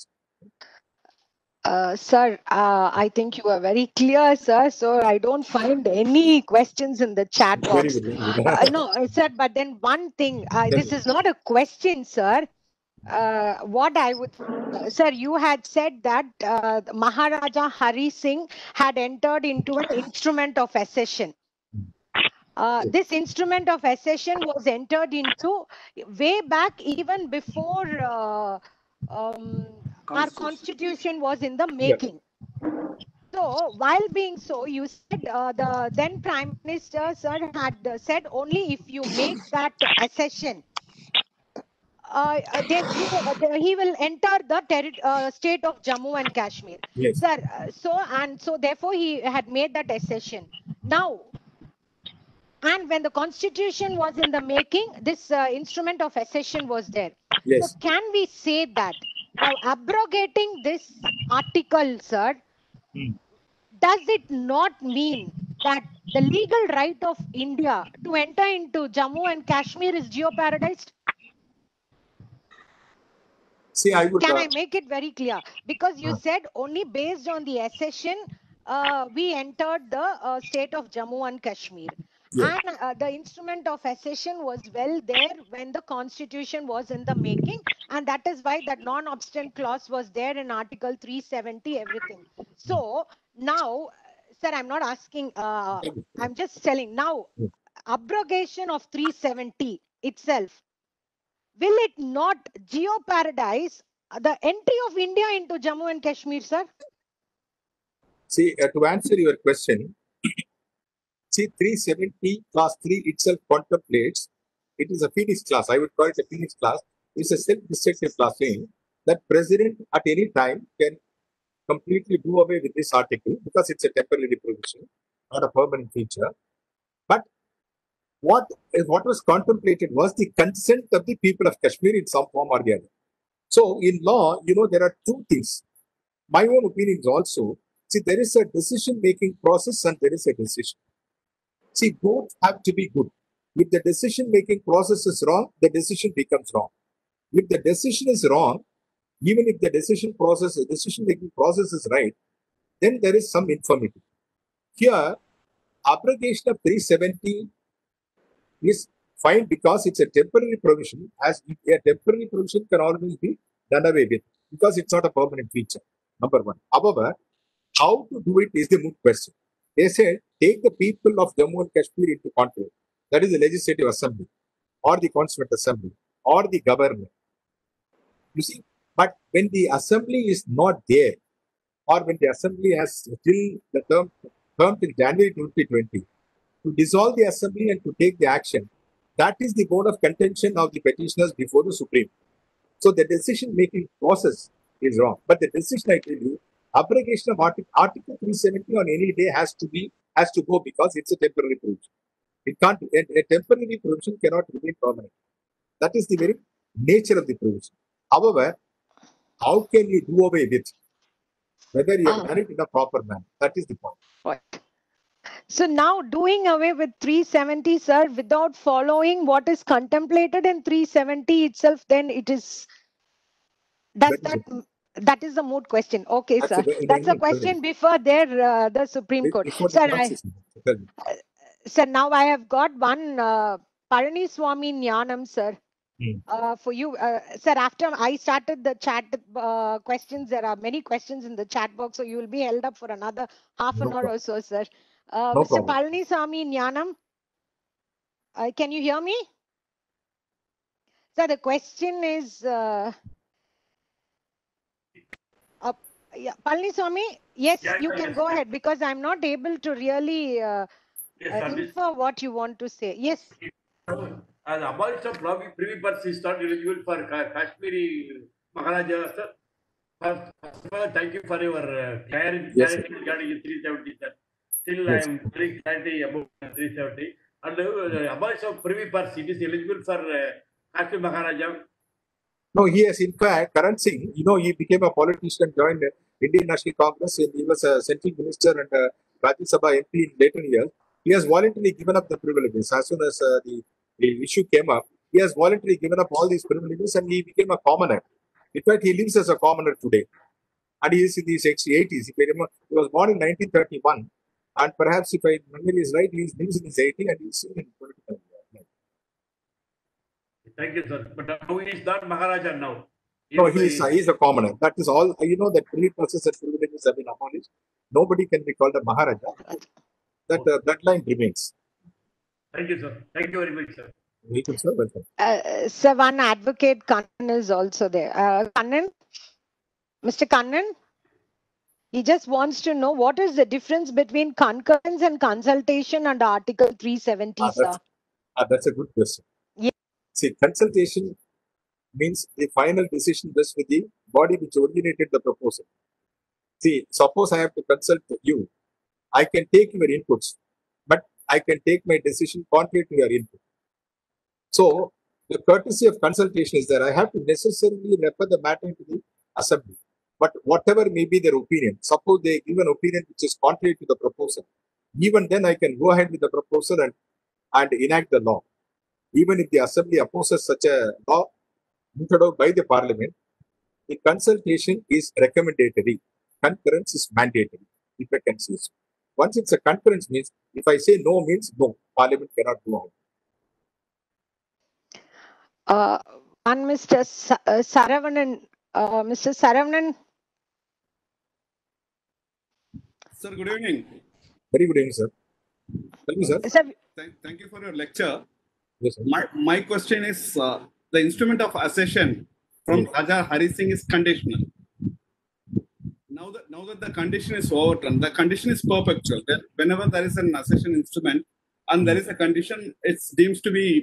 Uh, sir, uh, I think you are very clear, sir. So I don't find any questions in the chat box. Very good. uh, no, uh, sir, but then one thing, uh, this is not a question, sir. Uh, what I would, uh, sir, you had said that uh, Maharaja Hari Singh had entered into an instrument of accession. Uh, this instrument of accession was entered into way back even before uh, um, our constitution was in the making. Yeah. So while being so, you said uh, the then Prime Minister, sir, had uh, said only if you make that accession, uh, then he, uh, he will enter the terri- uh, state of Jammu and Kashmir. Yes. Sir, uh, so and so therefore he had made that accession. Now, and when the constitution was in the making, this uh, instrument of accession was there. Yes. So can we say that now abrogating this article, sir, hmm. does it not mean that the legal right of India to enter into Jammu and Kashmir is geoparadised? See, I would. Can uh, I make it very clear? Because you uh, said only based on the accession, uh, we entered the uh, state of Jammu and Kashmir. Yeah. And uh, the instrument of accession was well there when the constitution was in the making. And that is why that non-obstant clause was there in Article three seventy, everything. So now, sir, I'm not asking, uh, I'm just telling now, abrogation of three seventy itself, will it not geoparadise the entry of India into Jammu and Kashmir, sir? See, uh, to answer your question, see, three seventy clause three itself contemplates it is a Phoenix clause. I would call it a Phoenix clause. It's a self-destructive clause saying that president at any time can completely do away with this article because it's a temporary provision, not a permanent feature. But what what was contemplated was the consent of the people of Kashmir in some form or the other. So in law, you know, there are two things. My own opinion is also, see, there is a decision-making process and there is a decision. See, both have to be good. If the decision-making process is wrong, the decision becomes wrong. If the decision is wrong, even if the decision process, the decision-making process is right, then there is some infirmity. Here, abrogation of three seventy is fine because it's a temporary provision, as a temporary provision can always be done away with because it's not a permanent feature. Number one. However, how to do it is the moot question. They said, take the people of Jammu and Kashmir into control. That is the Legislative Assembly, or the Constituent Assembly, or the government. You see, but when the Assembly is not there, or when the Assembly has still the term, term till January twenty twenty, to dissolve the Assembly and to take the action, that is the bone of contention of the petitioners before the Supreme. So the decision-making process is wrong. But the decision, I tell you, abrogation of Article, Article three seventy on any day has to be has to go because it's a temporary provision. It can't. A, a temporary provision cannot remain permanent. That is the very nature of the provision. However, how can you do away with whether you have done it in a proper manner? That is the point. Right. So now doing away with three seventy, sir, without following what is contemplated in three seventy itself, then it is. Does that, that that is the moot question? Okay, that's sir. A, That's a question before their uh, the Supreme Court. Sir, I, uh, sir, now I have got one uh, Palani Swami Jnanam, sir. Hmm. Uh, for you, uh, sir, after I started the chat uh, questions, there are many questions in the chat box, so you will be held up for another half an no hour problem. or so, sir. Uh, no Mister Palani Swami Jnanam, uh, can you hear me? Sir, the question is, uh, uh, yeah, Palani Swami, yes, yeah, you can go ahead because I'm not able to really uh, yes, uh, infer what you want to say. Yes. As abolition of Privy Purse is not eligible for Kashmiri Maharaja, sir. First, first of all, thank you for your uh, clarity yes, regarding three seventy, sir. Still, yes. I am very clarity about three seventy. And uh, abolition of Privy Purse, it is eligible for uh, Kashmir Maharaja. No, he has, in fact, Karan Singh, you know, he became a politician, joined Indian National Congress, and he was a central minister and a Rajya Sabha M P in later years. He has voluntarily given up the privileges as soon as uh, the The issue came up. He has voluntarily given up all these privileges and he became a commoner. In fact, he lives as a commoner today. And he is in his eighties. If I remember, he was born in nineteen thirty-one. And perhaps, if I memory is right, he lives in his eighties and he is still in political life. Thank you, sir. But now he is not Maharaja now. He no, he is, uh, he is a commoner. That is all. You know that three process and privileges have been abolished. Nobody can be called a Maharaja. That uh, that line remains. Thank you, sir. Thank you very much, sir. Welcome, sir. Welcome. Uh, sir, one advocate, Kannan, is also there. Uh, Kannan? Mister Kannan? He just wants to know what is the difference between concurrence and consultation under Article three seventy, ah, sir? Ah, that's a good question. Yeah. See, consultation means the final decision rests with the body which originated the proposal. See, suppose I have to consult you. I can take your inputs, but I can take my decision contrary to your input. So, the courtesy of consultation is that I have to necessarily refer the matter to the assembly. But whatever may be their opinion, suppose they give an opinion which is contrary to the proposal, even then I can go ahead with the proposal and, and enact the law. Even if the assembly opposes such a law introduced by the parliament, the consultation is recommendatory. Concurrence is mandatory, if I can say so. Once it's a concurrence means, if I say no means no, parliament cannot go on. Uh, and Mister Sa uh, Saravanan, uh, Mister Saravanan. Sir, good evening. Very good evening, sir. Tell me, sir. Sir. Thank, thank you for your lecture. Yes, sir. My, my question is, uh, the instrument of accession from yes. Raja Hari Singh is conditional. Now that, now that the condition is overturned, the condition is perpetual. Whenever there is an accession instrument and there is a condition, it's deemed to be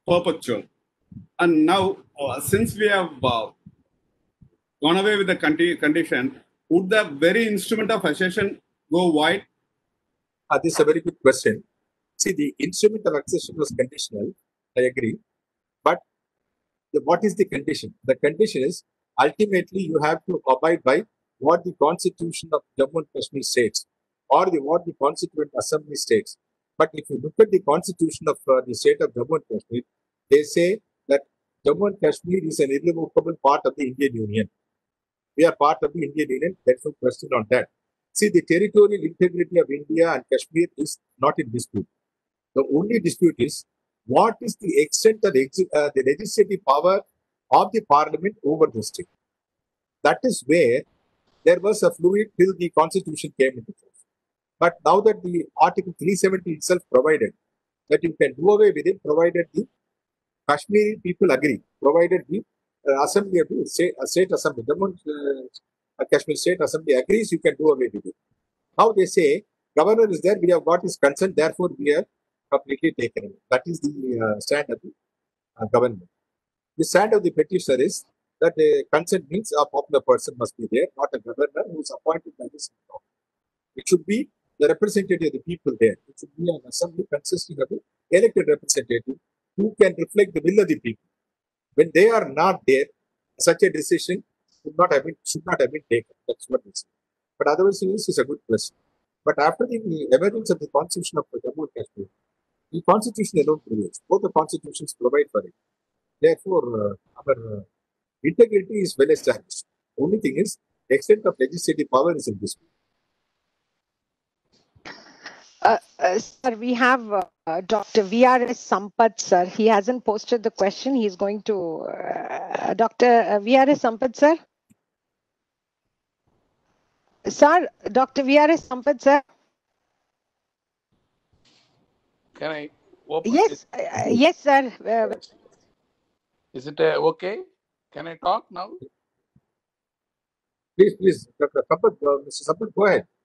perpetual. And now, uh, since we have uh, gone away with the conti- condition, would the very instrument of accession go void? Uh, this is a very good question. See, the instrument of accession was conditional. I agree. But the, what is the condition? The condition is ultimately you have to abide by what the Constitution of Jammu and Kashmir states, or the, what the Constituent Assembly states. But if you look at the Constitution of uh, the state of Jammu and Kashmir, they say that Jammu and Kashmir is an irrevocable part of the Indian Union. We are part of the Indian Union. There's no question on that. See, the territorial integrity of India and Kashmir is not in dispute. The only dispute is what is the extent of the, uh, the legislative power of the parliament over the state. That is where there was a fluid till the constitution came into force. But now that the Article three seventy itself provided that you can do away with it, provided the Kashmiri people agree, provided the uh, assembly of the state, uh, state assembly, Jammu and uh, Kashmir State Assembly agrees, you can do away with it. Now they say, governor is there, we have got his consent, therefore we are completely taken away. That is the uh, stand of the uh, government. The stand of the petitioner is that the consent means a popular person must be there, not a governor who is appointed by the state government. It should be the representative of the people there. It should be an assembly consisting of the elected representative who can reflect the will of the people. When they are not there, such a decision should not have been, should not have been taken. That's what we say. But otherwise, this is a good question. But after the emergence of the Constitution of Jammu and Kashmir, the Constitution alone prevails. Both the constitutions provide for it. Therefore, uh, our uh, integrity is well established. Only thing is, the extent of legislative power is in dispute. Uh, uh, sir, we have uh, uh, Doctor V R S Sampath, sir. He hasn't posted the question. He's going to, uh, Doctor V R S Sampath, sir. Sir, Doctor V R S Sampath, sir. Can I open Yes, this? uh, yes, sir. Uh, Is it uh, okay? Can I talk now? Please, please, Doctor Sampath, uh, Mister Sampath, go ahead.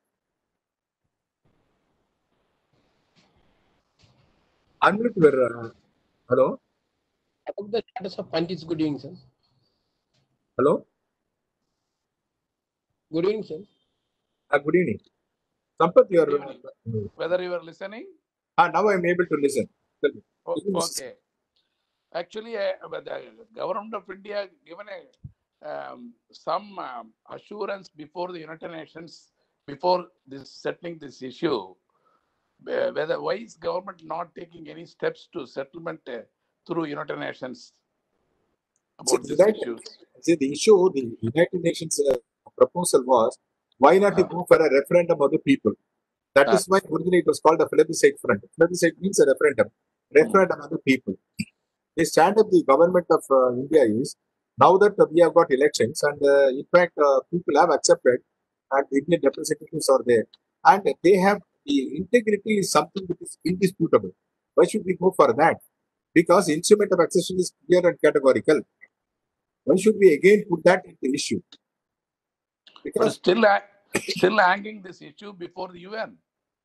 Unmute your, uh, hello? About the status of Pandit's good evening, sir. Hello? Good evening, sir. Uh, good evening. Sampath, you are. Good evening. Whether you are listening? Uh, now I am able to listen. Tell me. O- okay. Actually, uh, the government of India given a, um, some um, assurance before the United Nations, before this settling this issue, uh, whether why is government not taking any steps to settlement uh, through United Nations about See, these United, issues? see, the issue, the United Nations uh, proposal was, why not to Uh, go for a referendum of the people? That uh, is why originally it was called a plebiscite front. Plebiscite means a referendum. Referendum of the people. The stand of the government of uh, India is, now that uh, we have got elections and uh, in fact uh, people have accepted and the Indian representatives are there and they have, the integrity is something that is indisputable. Why should we go for that? Because instrument of accession is clear and categorical. Why should we again put that into issue? but Because still, uh, still hanging this issue before the U N.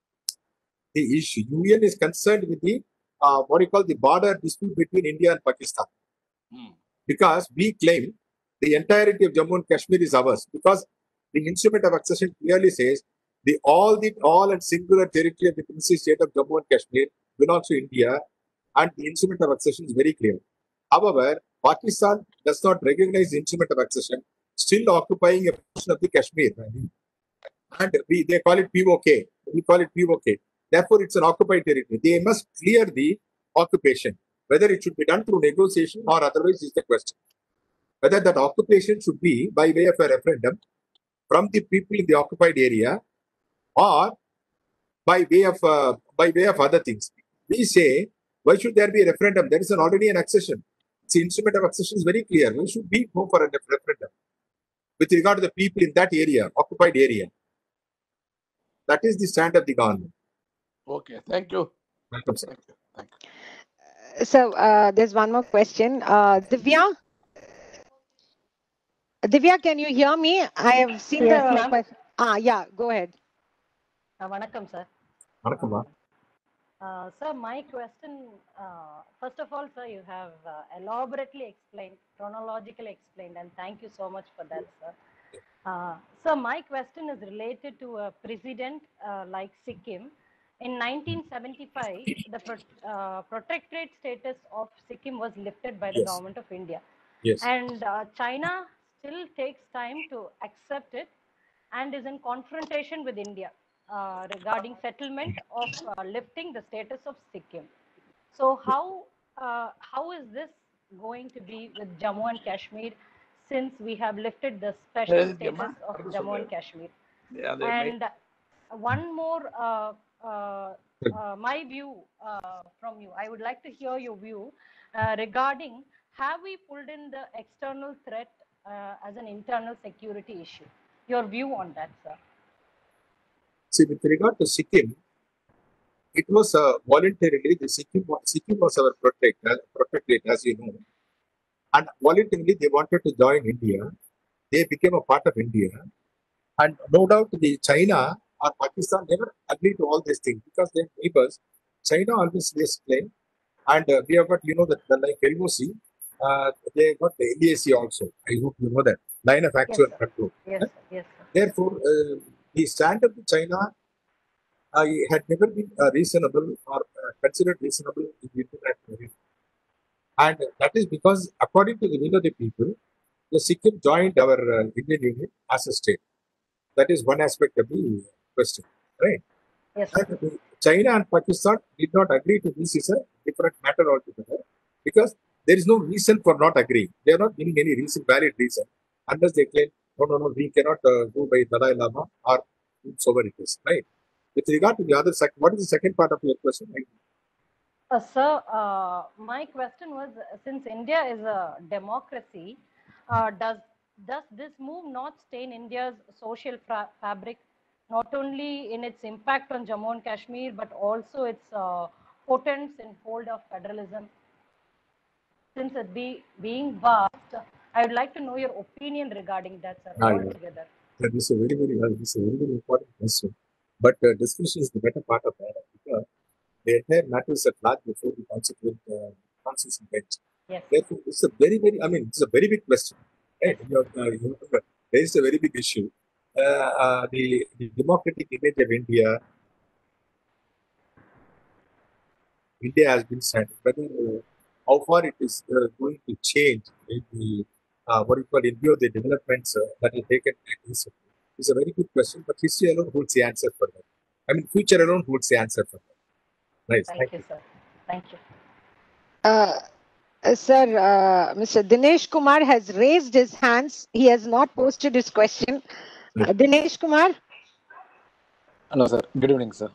the issue, U N is concerned with the, uh, what you call the border dispute between India and Pakistan. Hmm. Because we claim the entirety of Jammu and Kashmir is ours. Because the instrument of accession clearly says the all the all and singular territory of the princely state of Jammu and Kashmir belongs to India, and the instrument of accession is very clear. However, Pakistan does not recognize the instrument of accession, still occupying a portion of the Kashmir, and we they call it P O K. We call it P O K. Therefore, it's an occupied territory. They must clear the occupation. Whether it should be done through negotiation or otherwise is the question. Whether that occupation should be by way of a referendum from the people in the occupied area or by way of uh, by way of other things. We say, why should there be a referendum? There is an already an accession. The instrument of accession is very clear. Why should we go for a referendum with regard to the people in that area, occupied area? That is the stand of the government. Okay, thank you. Welcome, sir. Thank you. Thank you. so uh, there's one more question. Uh, Divya? Divya, can you hear me? I have seen Yes, the ma'am. question. Ah, yeah, go ahead. Uh, வணக்கம் sir. வணக்கம்மா. Uh, sir, my question, uh, first of all, sir, you have uh, elaborately explained, chronologically explained, and thank you so much for that, sir. Uh, so my question is related to a president uh, like Sikkim. In nineteen seventy-five, the pro uh, protectorate status of Sikkim was lifted by the Yes. government of India. Yes. And uh, China still takes time to accept it and is in confrontation with India uh, regarding settlement of uh, lifting the status of Sikkim. So how uh, how is this going to be with Jammu and Kashmir, since we have lifted the special status of Jammu and Kashmir? Yeah, they may. And one more, uh, uh, uh, my view uh, from you, I would like to hear your view uh, regarding, have we pulled in the external threat uh, as an internal security issue? Your view on that, sir? See, with regard to Sikkim, it was uh, voluntarily, the Sikkim, Sikkim was our protect, uh, protectorate, as you know. And voluntarily, they wanted to join India. They became a part of India. And no doubt, the China or Pakistan never agreed to all these things because they're neighbors. China always lays claim. And uh, we have got, you know, that the like L O C, uh, they got the L A C also. I hope you know that. Line of actual Yes, control. Yes, Huh? sir. Yes, sir. Therefore, uh, the stand of China uh, had never been uh, reasonable or uh, considered reasonable in the international arena. And that is because, according to the will of the people, the Sikkim joined our uh, Indian Union as a state. That is one aspect of the question, right? Yes, sir. And the China and Pakistan did not agree to this is a different matter altogether because there is no reason for not agreeing. They are not giving any reason, valid reason, unless they claim, no, no, no, we cannot uh, go by Dalai Lama or whomsoever it is, right? With regard to the other sec, what is the second part of your question? Uh, sir, uh, my question was, uh, since India is a democracy, uh, does does this move not stain India's social fa fabric, not only in its impact on Jammu and Kashmir, but also its uh, potence in hold of federalism? Since it be being vast, I would like to know your opinion regarding that, sir, Ah, yeah. altogether. That is a very, very, uh, this is a very, very important question. But uh, discussion is the better part of that because the entire matter is at large before the constituent uh, constitutional bench. Yes. Therefore, it's a very, very, I mean, it's a very big question. Right? Yes. You have, uh, you have raised a very big issue. Uh, uh, the, the democratic image of India, India has been standing. Whether uh, how far it is uh, going to change in the uh, what you call in view of the developments uh, that will take it recently is a very good question. But history alone holds the answer for that. I mean, future alone holds the answer for that. Nice. Thank, Thank you, you, sir. Thank you. Uh, uh, sir, uh, Mister Dinesh Kumar has raised his hands. He has not posted his question. Uh, Dinesh Kumar? Hello, sir. Good evening, sir.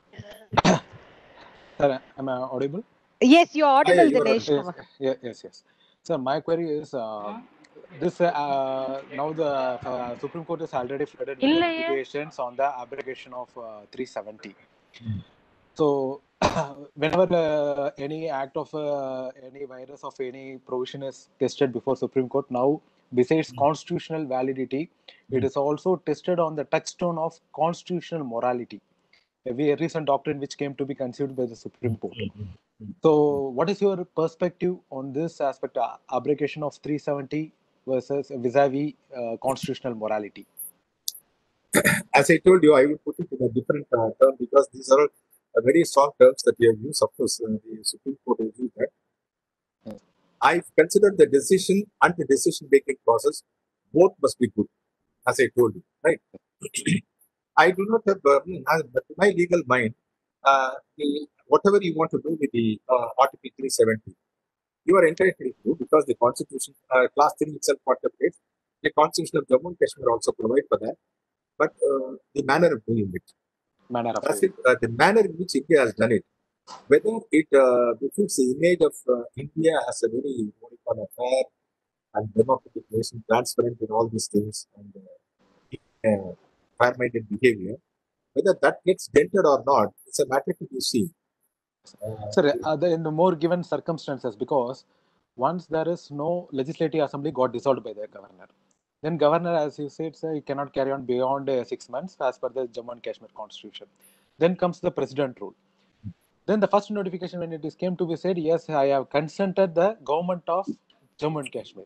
Sir, am I audible? Yes, you're audible, Ah, yeah, you are Dinesh Yes, Kumar. yes, yes, yes. Sir, my query is uh, this uh, now the uh, Supreme Court is already flooded with the Illaiye. litigations on the abrogation of uh, three seventy. So, whenever uh, any act of uh, any virus of any provision is tested before Supreme Court, now besides constitutional validity, it is also tested on the touchstone of constitutional morality, a very recent doctrine which came to be conceived by the Supreme Court. So, what is your perspective on this aspect, uh, abrogation of three seventy versus vis-a-vis uh, constitutional morality? As I told you, I will put it in a different uh, term because these are all uh, very strong terms that we have used. Of course, uh, the Supreme Court has used that. Yes. I consider the decision and the decision-making process both must be good, as I told you, right? I do not have, uh, but in my legal mind, uh, the, whatever you want to do with the uh, Article three seventy, you are entitled to do because the Constitution, uh, Class three itself contemplates. The Constitution of Jammu and Kashmir also provide for that. But uh, the manner of doing it, Manner of That's doing. it, uh, the manner in which India has done it, whether it uh, befits the image of uh, India as a very what you call a fair and democratic nation, transparent in all these things, and uh, uh, fair-minded behavior, whether that gets dented or not, it's a matter to be seen. Uh, Sir, uh, the, in the more given circumstances, because once there is no legislative assembly got dissolved by the governor, then governor, as you said, sir, he cannot carry on beyond uh, six months as per the Jammu and Kashmir constitution. Then comes the president rule. then the first notification when it is came to be said, yes, I have consented the government of Jammu and Kashmir.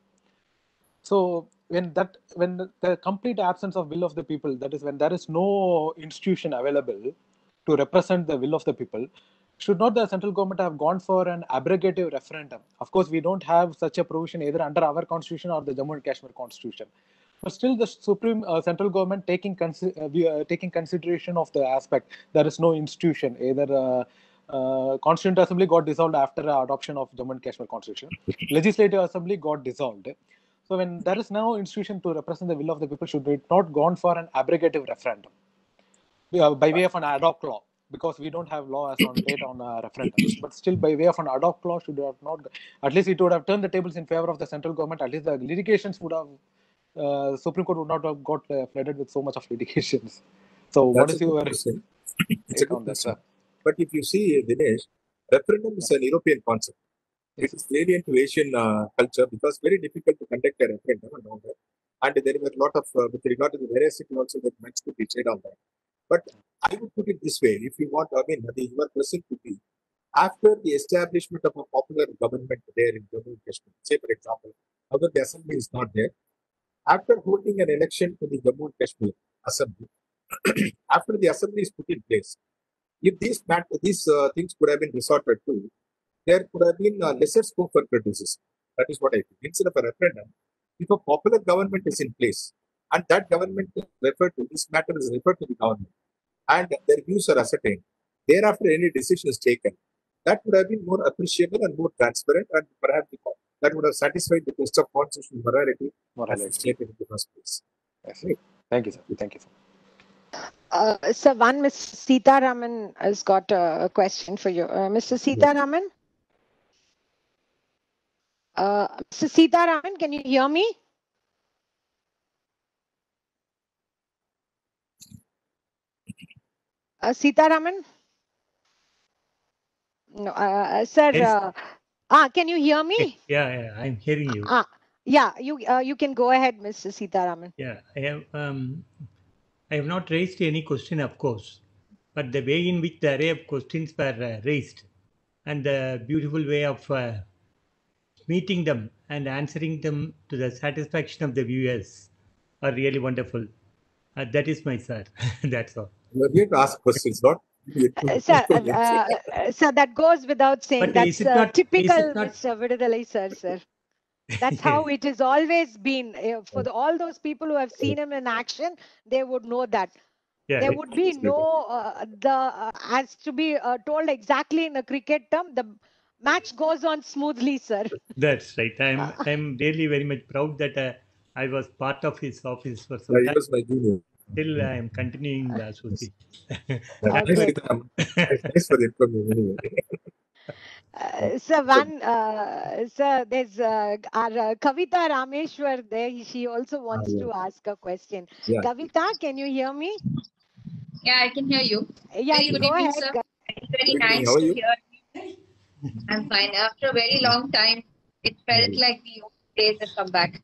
So when that when the, the complete absence of will of the people, that is when there is no institution available to represent the will of the people, should not the central government have gone for an abrogative referendum? Of course, we don't have such a provision either under our constitution or the Jammu and Kashmir constitution. But still, the supreme uh, central government taking consi- uh, uh, taking consideration of the aspect, there is no institution. Either uh, uh, Constituent Assembly got dissolved after uh, adoption of Jammu and Kashmir constitution. Legislative Assembly got dissolved. So when there is no institution to represent the will of the people, should it not gone for an abrogative referendum uh, by way of an ad hoc law? Because we don't have law as on date on uh, referendums, but still by way of an ad hoc law, should have not, at least it would have turned the tables in favor of the central government. At least the litigations would have, uh, Supreme Court would not have got uh, flooded with so much of litigations. So That's what a is good your question. It's a take good on that, question. sir? But if you see, Dinesh, referendum is an European concept. Yes, It is alien to Asian uh, culture because very difficult to conduct a referendum and all that. And there were a lot of, uh, with regard to the veracity also that much to be said on that. But I would put it this way, if you want, I mean, the your question could be, after the establishment of a popular government there in Jammu and Kashmir, say for example, although the assembly is not there, after holding an election to the Jammu and Kashmir assembly, after the assembly is put in place, if these matter, these uh, things could have been resorted to, there could have been uh, lesser scope for criticism. That is what I think. Instead of a referendum, if a popular government is in place and that government is referred to, this matter is referred to the government and their views are ascertained, thereafter any decision is taken, that would have been more appreciable and more transparent, and perhaps that would have satisfied the test of constitutional morality Morality. as stated in the first place. Yes. Right. Thank you, sir. Thank you, sir. Uh, so one Miss Sita Raman has got a question for you. Uh, Mister Sita Raman? Uh, Mister Sita Raman, can you hear me? Uh, Sita Raman? No, uh, sir. Yes. Uh, ah, can you hear me? Yeah, yeah, I'm hearing you. Ah, yeah, you uh, you can go ahead, Mister Sita Raman. Yeah, I have um, I have not raised any question, of course, but the way in which the array of questions were uh, raised and the beautiful way of uh, meeting them and answering them to the satisfaction of the viewers are really wonderful. Uh, that is my sir. That's all. You are here to ask questions, not Uh, sir, uh, uh, sir, that goes without saying. But That's is it uh, not- is typical it not- Mister Vidudalai sir, sir. That's how it has always been. Uh, For the, all those people who have seen him in action, they would know that. Yeah, There right. would be no, uh, the uh, as to be uh, told exactly in a cricket term, the match goes on smoothly, sir. That's right. I'm I'm really very much proud that uh, I was part of his office for some Yeah, he time. was my junior. Still, I am continuing the association. Nice, Okay. nice for the information anyway. Uh, sir, one, uh, sir, there's uh, our uh, Kavita Rameshwar there. She also wants yeah. to ask a question. Yeah. Kavita, can you hear me? Yeah, I can hear you. Yeah, Very you good go evening, ahead. sir. Ka- It's very Good evening. nice How are to you? hear you. I'm fine. After a very long time, it felt like the old days have come back.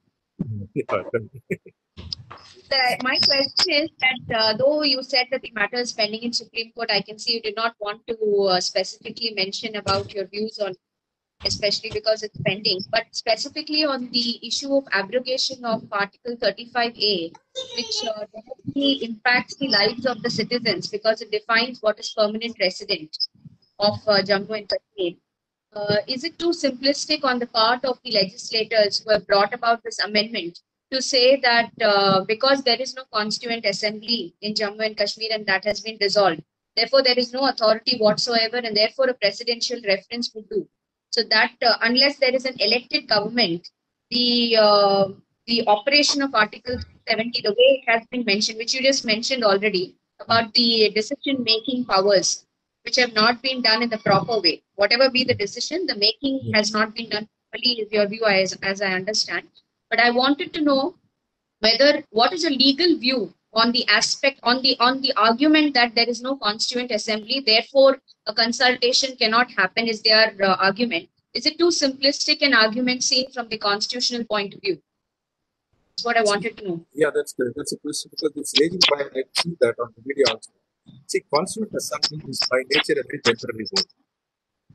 The, my question is that uh, though you said that the matter is pending in Supreme Court, I can see you did not want to uh, specifically mention about your views on, especially because it's pending, but specifically on the issue of abrogation of Article thirty-five A, which uh, directly impacts the lives of the citizens because it defines what is permanent resident of uh, Jammu and Kashmir. Uh, is it too simplistic on the part of the legislators who have brought about this amendment to say that uh, because there is no constituent assembly in Jammu and Kashmir and that has been dissolved, therefore there is no authority whatsoever and therefore a presidential reference would do? So that uh, unless there is an elected government, the uh, the operation of Article seventy, the way it has been mentioned, which you just mentioned already, about the decision-making powers, which have not been done in the proper way. Whatever be the decision, the making has not been done properly, is your view, as, as I understand. But I wanted to know whether what is a legal view on the aspect, on the on the argument that there is no constituent assembly, therefore a consultation cannot happen, is their uh, argument. Is it too simplistic an argument seen from the constitutional point of view? That's what I wanted to know. Yeah, that's good. That's a question because it's raising by I see that on the video also. See, constituent assembly is by nature a very temporary role.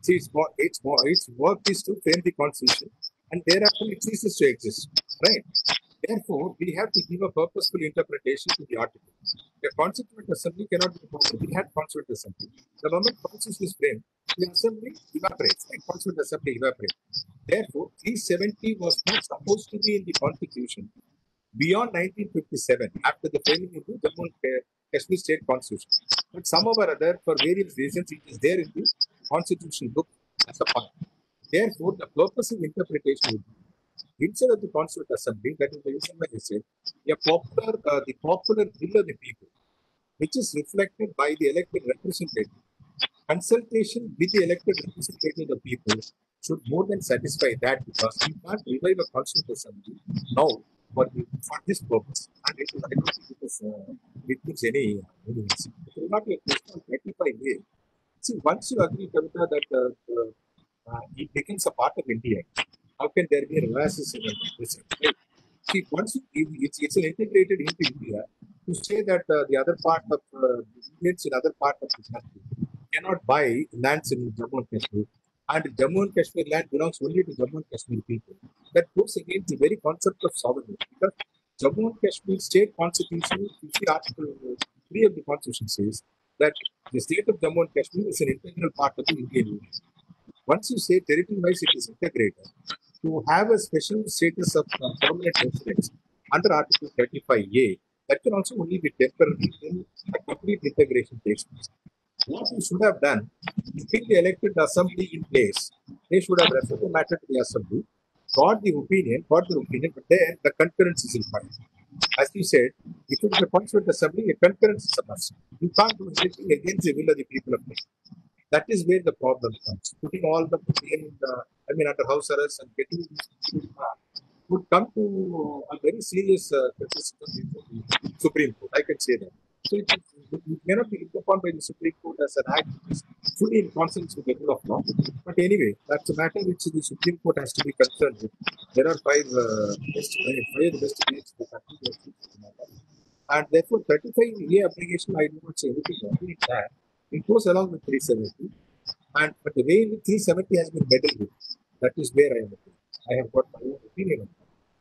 See, its, wo- its, wo- its work is to frame the constitution, and thereafter it ceases to exist, right? Therefore, we have to give a purposeful interpretation to the article. The Constituent Assembly cannot be formed. We had Constituent Assembly. The moment Constitution is framed, the Assembly evaporates, and Constituent Assembly evaporates. Therefore, three seventy was not supposed to be in the Constitution beyond nineteen fifty-seven, after the framing of the Jammu and Ka- Kashmir State Constitution. But somehow or other, for various reasons, it is there in the Constitution book as a part. Therefore, the purpose of interpretation would be, instead of the Constituent Assembly, that is the reason why I said, a popular, uh, the popular will of the people, which is reflected by the elected representative. Consultation with the elected representative of the people should more than satisfy that, because you can't revive a Constituent Assembly now for, the, for this purpose. And it is, I don't think it, is, uh, it gives any, any it will not be a question of thirty-five A. See, once you agree, Kavita, that uh, uh, uh, it becomes a part of India, how can there be an oasis in this? Right? See, once you, it's, it's integrated into India, to say that uh, the other part of uh, Indians in other part of the country cannot buy lands in Jammu and Kashmir, and Jammu and Kashmir land belongs only to Jammu and Kashmir people. That goes against the very concept of sovereignty, because Jammu and Kashmir state constitution, you see Article three of the constitution says that the state of Jammu and Kashmir is an integral part of the Indian Union. Once you say territory-wise it is integrated, to have a special status of uh, permanent residence under Article thirty-five A, that can also only be temporary when a complete integration takes place. What we should have done, keeping the elected assembly in place, they should have referred the matter to the assembly, got the opinion, got the opinion, but then the concurrence is required. As you said, if it is a constituent assembly, a concurrence is a must. You can't do anything against the will of the people of Kashmir. That is where the problem comes. Putting all the in the, I mean, under house arrest and getting these people back would come to a very serious uh, criticism in the Supreme Court. I can say that. So it, it, it cannot be looked upon by the Supreme Court as an act which is fully in consonance with the rule of law. But anyway, that's a matter which the Supreme Court has to be concerned with. There are five uh, best, five best debates in the country that speak to the matter. And therefore, thirty-five A application, I do not say anything wrong in that. It goes along with three seventy, and but the way in which three seventy has been meddled with, that is where I am. I have got my own opinion on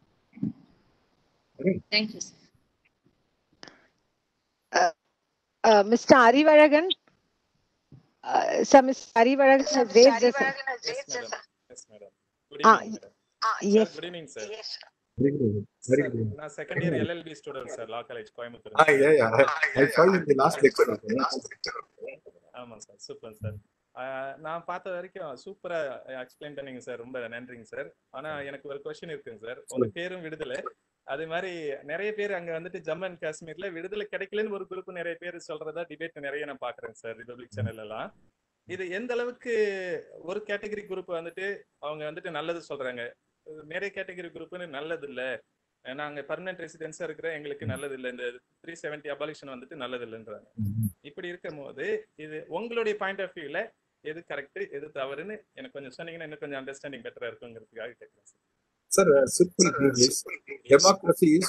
that. Right. Thank you, sir. Uh, uh, Mister Arivaragan, uh, sir, Mister Arivaragan has raised this. Yes, madam. Yes, madam. Good Ah, evening, madam. yes. Sir, good evening, sir. Very good. Very Sir, good. நான் second year L L B student, sir, law college, Coimbatore. Ah, yeah, yeah. I, I saw you in the last lecture. ஆமாம் sir, super sir. நான் பார்த்த வரைக்கும் சூப்பரா explain பண்ணீங்க sir, ரொம்ப நன்றிங்க sir. ஆனா எனக்கு ஒரு கொஸ்டின் இருக்குங்க சார். உங்க பேரும் விடுதலை, அதே மாதிரி நிறைய பேர் அங்க வந்துட்டு ஜம்மு அண்ட் காஷ்மீர்ல விடுதலை கிடைக்கலன்னு ஒரு குரூப் நிறைய பேர் சொல்றதா டிபேட் நிறைய நான் பாக்குறேன் சார், ரிபப்ளிக் சேனல் எல்லாம். இது எந்த அளவுக்கு ஒரு கேட்டகரி குரூப் வந்துட்டு அவங்க வந்துட்டு நல்லது சொல்றாங்க, நிறைய கேட்டகரி குரூப்னு நல்லது இல்ல, நாங்க பர்மனன்ட் ரெசிடென்ஸா இருக்கிற எங்களுக்கு நல்லது இல்லை, இந்த த்ரீ செவன்டி அபாலிஷன் வந்துட்டு நல்லது இல்லைன்றாங்க. இப்படி இருக்கும் போது இது உங்களுடைய பாயிண்ட் ஆஃப் வியூல எது கரெக்ட் எது தவறுன்னு எனக்கு கொஞ்சம் சொன்னீங்கன்னா இன்னும் கொஞ்சம் அண்டர்ஸ்டாண்டிங் பெட்டரா இருக்குங்கிறதுக்காக கேட்கிறேன் sir. Sir, uh, simple thing is, democracy is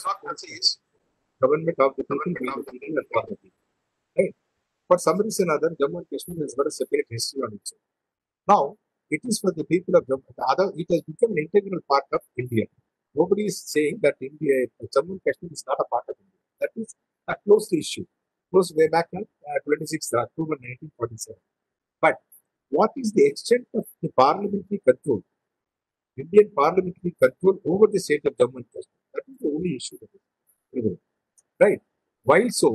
government of the people, by the people, and for the people. Right? For some reason or other, Jammu and Kashmir has got a separate history on its own. Now, it is for the people of Jammu. The other, it has become an integral part of India. Nobody is saying that India, Jammu and Kashmir is not a part of India. That is a closed issue, closed way back on uh, twenty-sixth October nineteen forty-seven. But what is the extent of the parliamentary control, Indian parliamentary control over the state of Jammu and Kashmir? That is the only issue. That is. Right? Why so?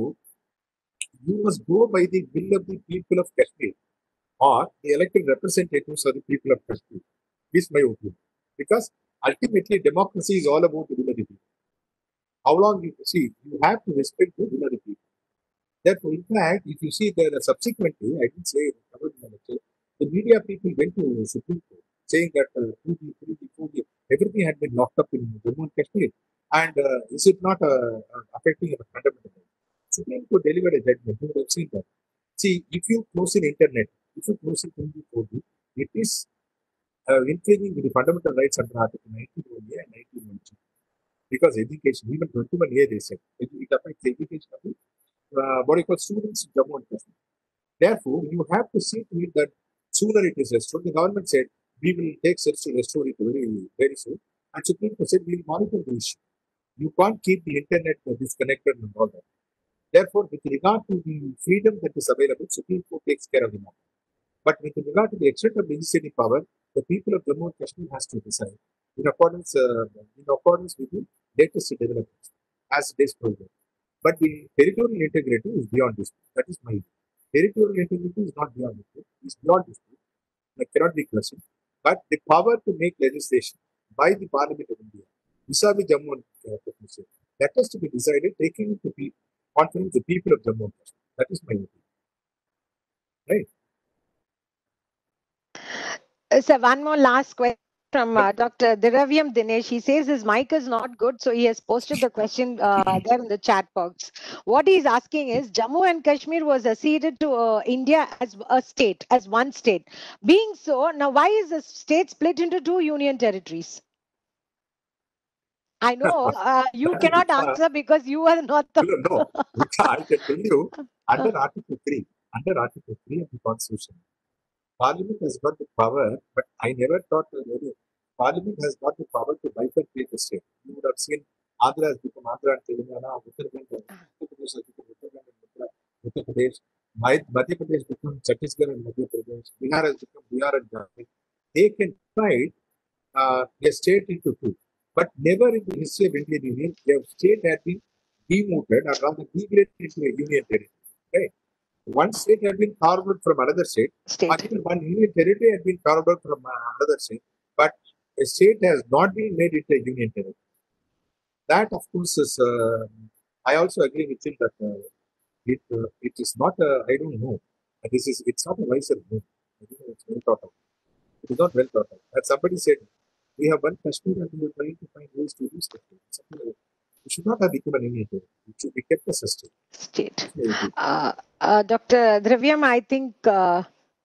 You must go by the will of the people of Kashmir or the elected representatives of the people of Kashmir. This is my opinion. Because ultimately, democracy is all about the will of the people. How long you see, you have to respect the will of the people. Therefore, in fact, if you see that subsequently, I didn't say the media people went to the Supreme Court saying that uh, everything had been locked up in Jammu and Kashmir. And uh, is it not uh, affecting the fundamental rights? Supreme Court delivered a judgment. You would have seen that. See, if you close in internet, if you close it in four G, it is uh, infringing the fundamental rights under Article ninety-one A and ninety-one G. Because education, even twenty-one A, they said, it affects the education of the uh, what you call students in Jammu and Kashmir. Therefore, you have to see to it that sooner it is restored. The government said, we will take steps to restore it very, very soon. And Supreme Court said, we will monitor the issue. You can't keep the internet disconnected and all that. Therefore, with regard to the freedom that is available, Supreme Court takes care of the matter. But with regard to the extent of legislative power, the people of Jammu and Kashmir has to decide in accordance, uh, in accordance with the latest developments as it is proven. But the territorial integrity is beyond dispute. That is my view. Territorial integrity is not beyond dispute. It's beyond dispute. It cannot be questioned. But the power to make legislation by the Parliament of India, vis-a-vis Jammu and Kashmir, that has to be decided taking into the confidence the people of Jammu and Kashmir. That is my opinion. Right? Uh, So one more last question from uh, Doctor Diravyam Dinesh. He says his mic is not good, so he has posted the question uh, there in the chat box. What he's asking is, Jammu and Kashmir was acceded to uh, India as a state, as one state. Being so, now why is the state split into two union territories? I know uh, you cannot answer because you are not the... No, no. I can tell you, under Article three, under Article three of the Constitution, Parliament has got the power, but I never thought that really, Parliament has got the power to bifurcate the state. You would have seen Andhra has become Andhra and Telangana, Uttarakhand has become Uttarakhand and Uttar Pradesh, Madhya Pradesh become Chhattisgarh and Madhya Pradesh, Bihar has become Bihar and Jharkhand. They can divide uh, a state into two, but never in the history of Indian Union, their state had been demoted or rather degraded into a union territory. Right? One state had been carved out from another state, state. or even one union territory had been carved out from another state, but a state has not been made into a union territory. That, of course, is. Uh, I also agree with him that uh, it uh, it is not. A, I don't know. This is. It's not a wiser move. I think it's well thought out. It is not well thought out. As somebody said, we have one Kashmir and we are trying to find ways to use Kashmir. Something like that. It should not have become an union territory. It should be kept as a state. State. Uh, uh, Doctor Dravyam, I think uh,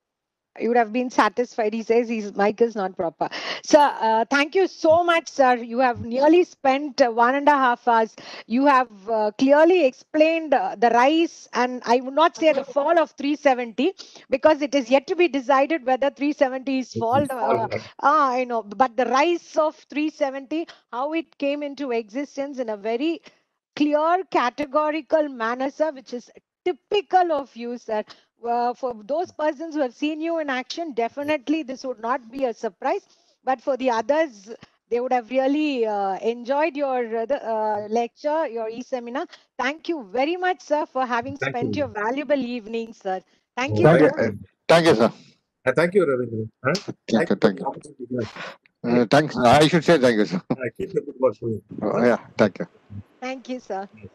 you would have been satisfied. He says his mic is not proper. Sir, uh, thank you so much, sir. You have nearly spent uh, one and a half hours. You have uh, clearly explained uh, the rise, and I would not say the fall of three seventy, because it is yet to be decided whether three seventy is fall. Uh, ah, I know, but the rise of three seventy, how it came into existence in a very clear, categorical manner, sir, which is typical of you, sir. Uh, for those persons who have seen you in action, definitely this would not be a surprise. But for the others, they would have really uh, enjoyed your uh, the, uh, lecture, your e-seminar. Thank you very much, sir, for having Thank spent you. your valuable evening, sir. Thank Oh, you Thank so you. much. Thank you, sir. Uh, thank you, Ravindra. Huh? Thank you. Thank you. Opportunity, guys. Uh, thanks. I should say thank you, sir. Uh, keep the good work going. Oh, yeah. Thank you. Thank you, sir. Yes.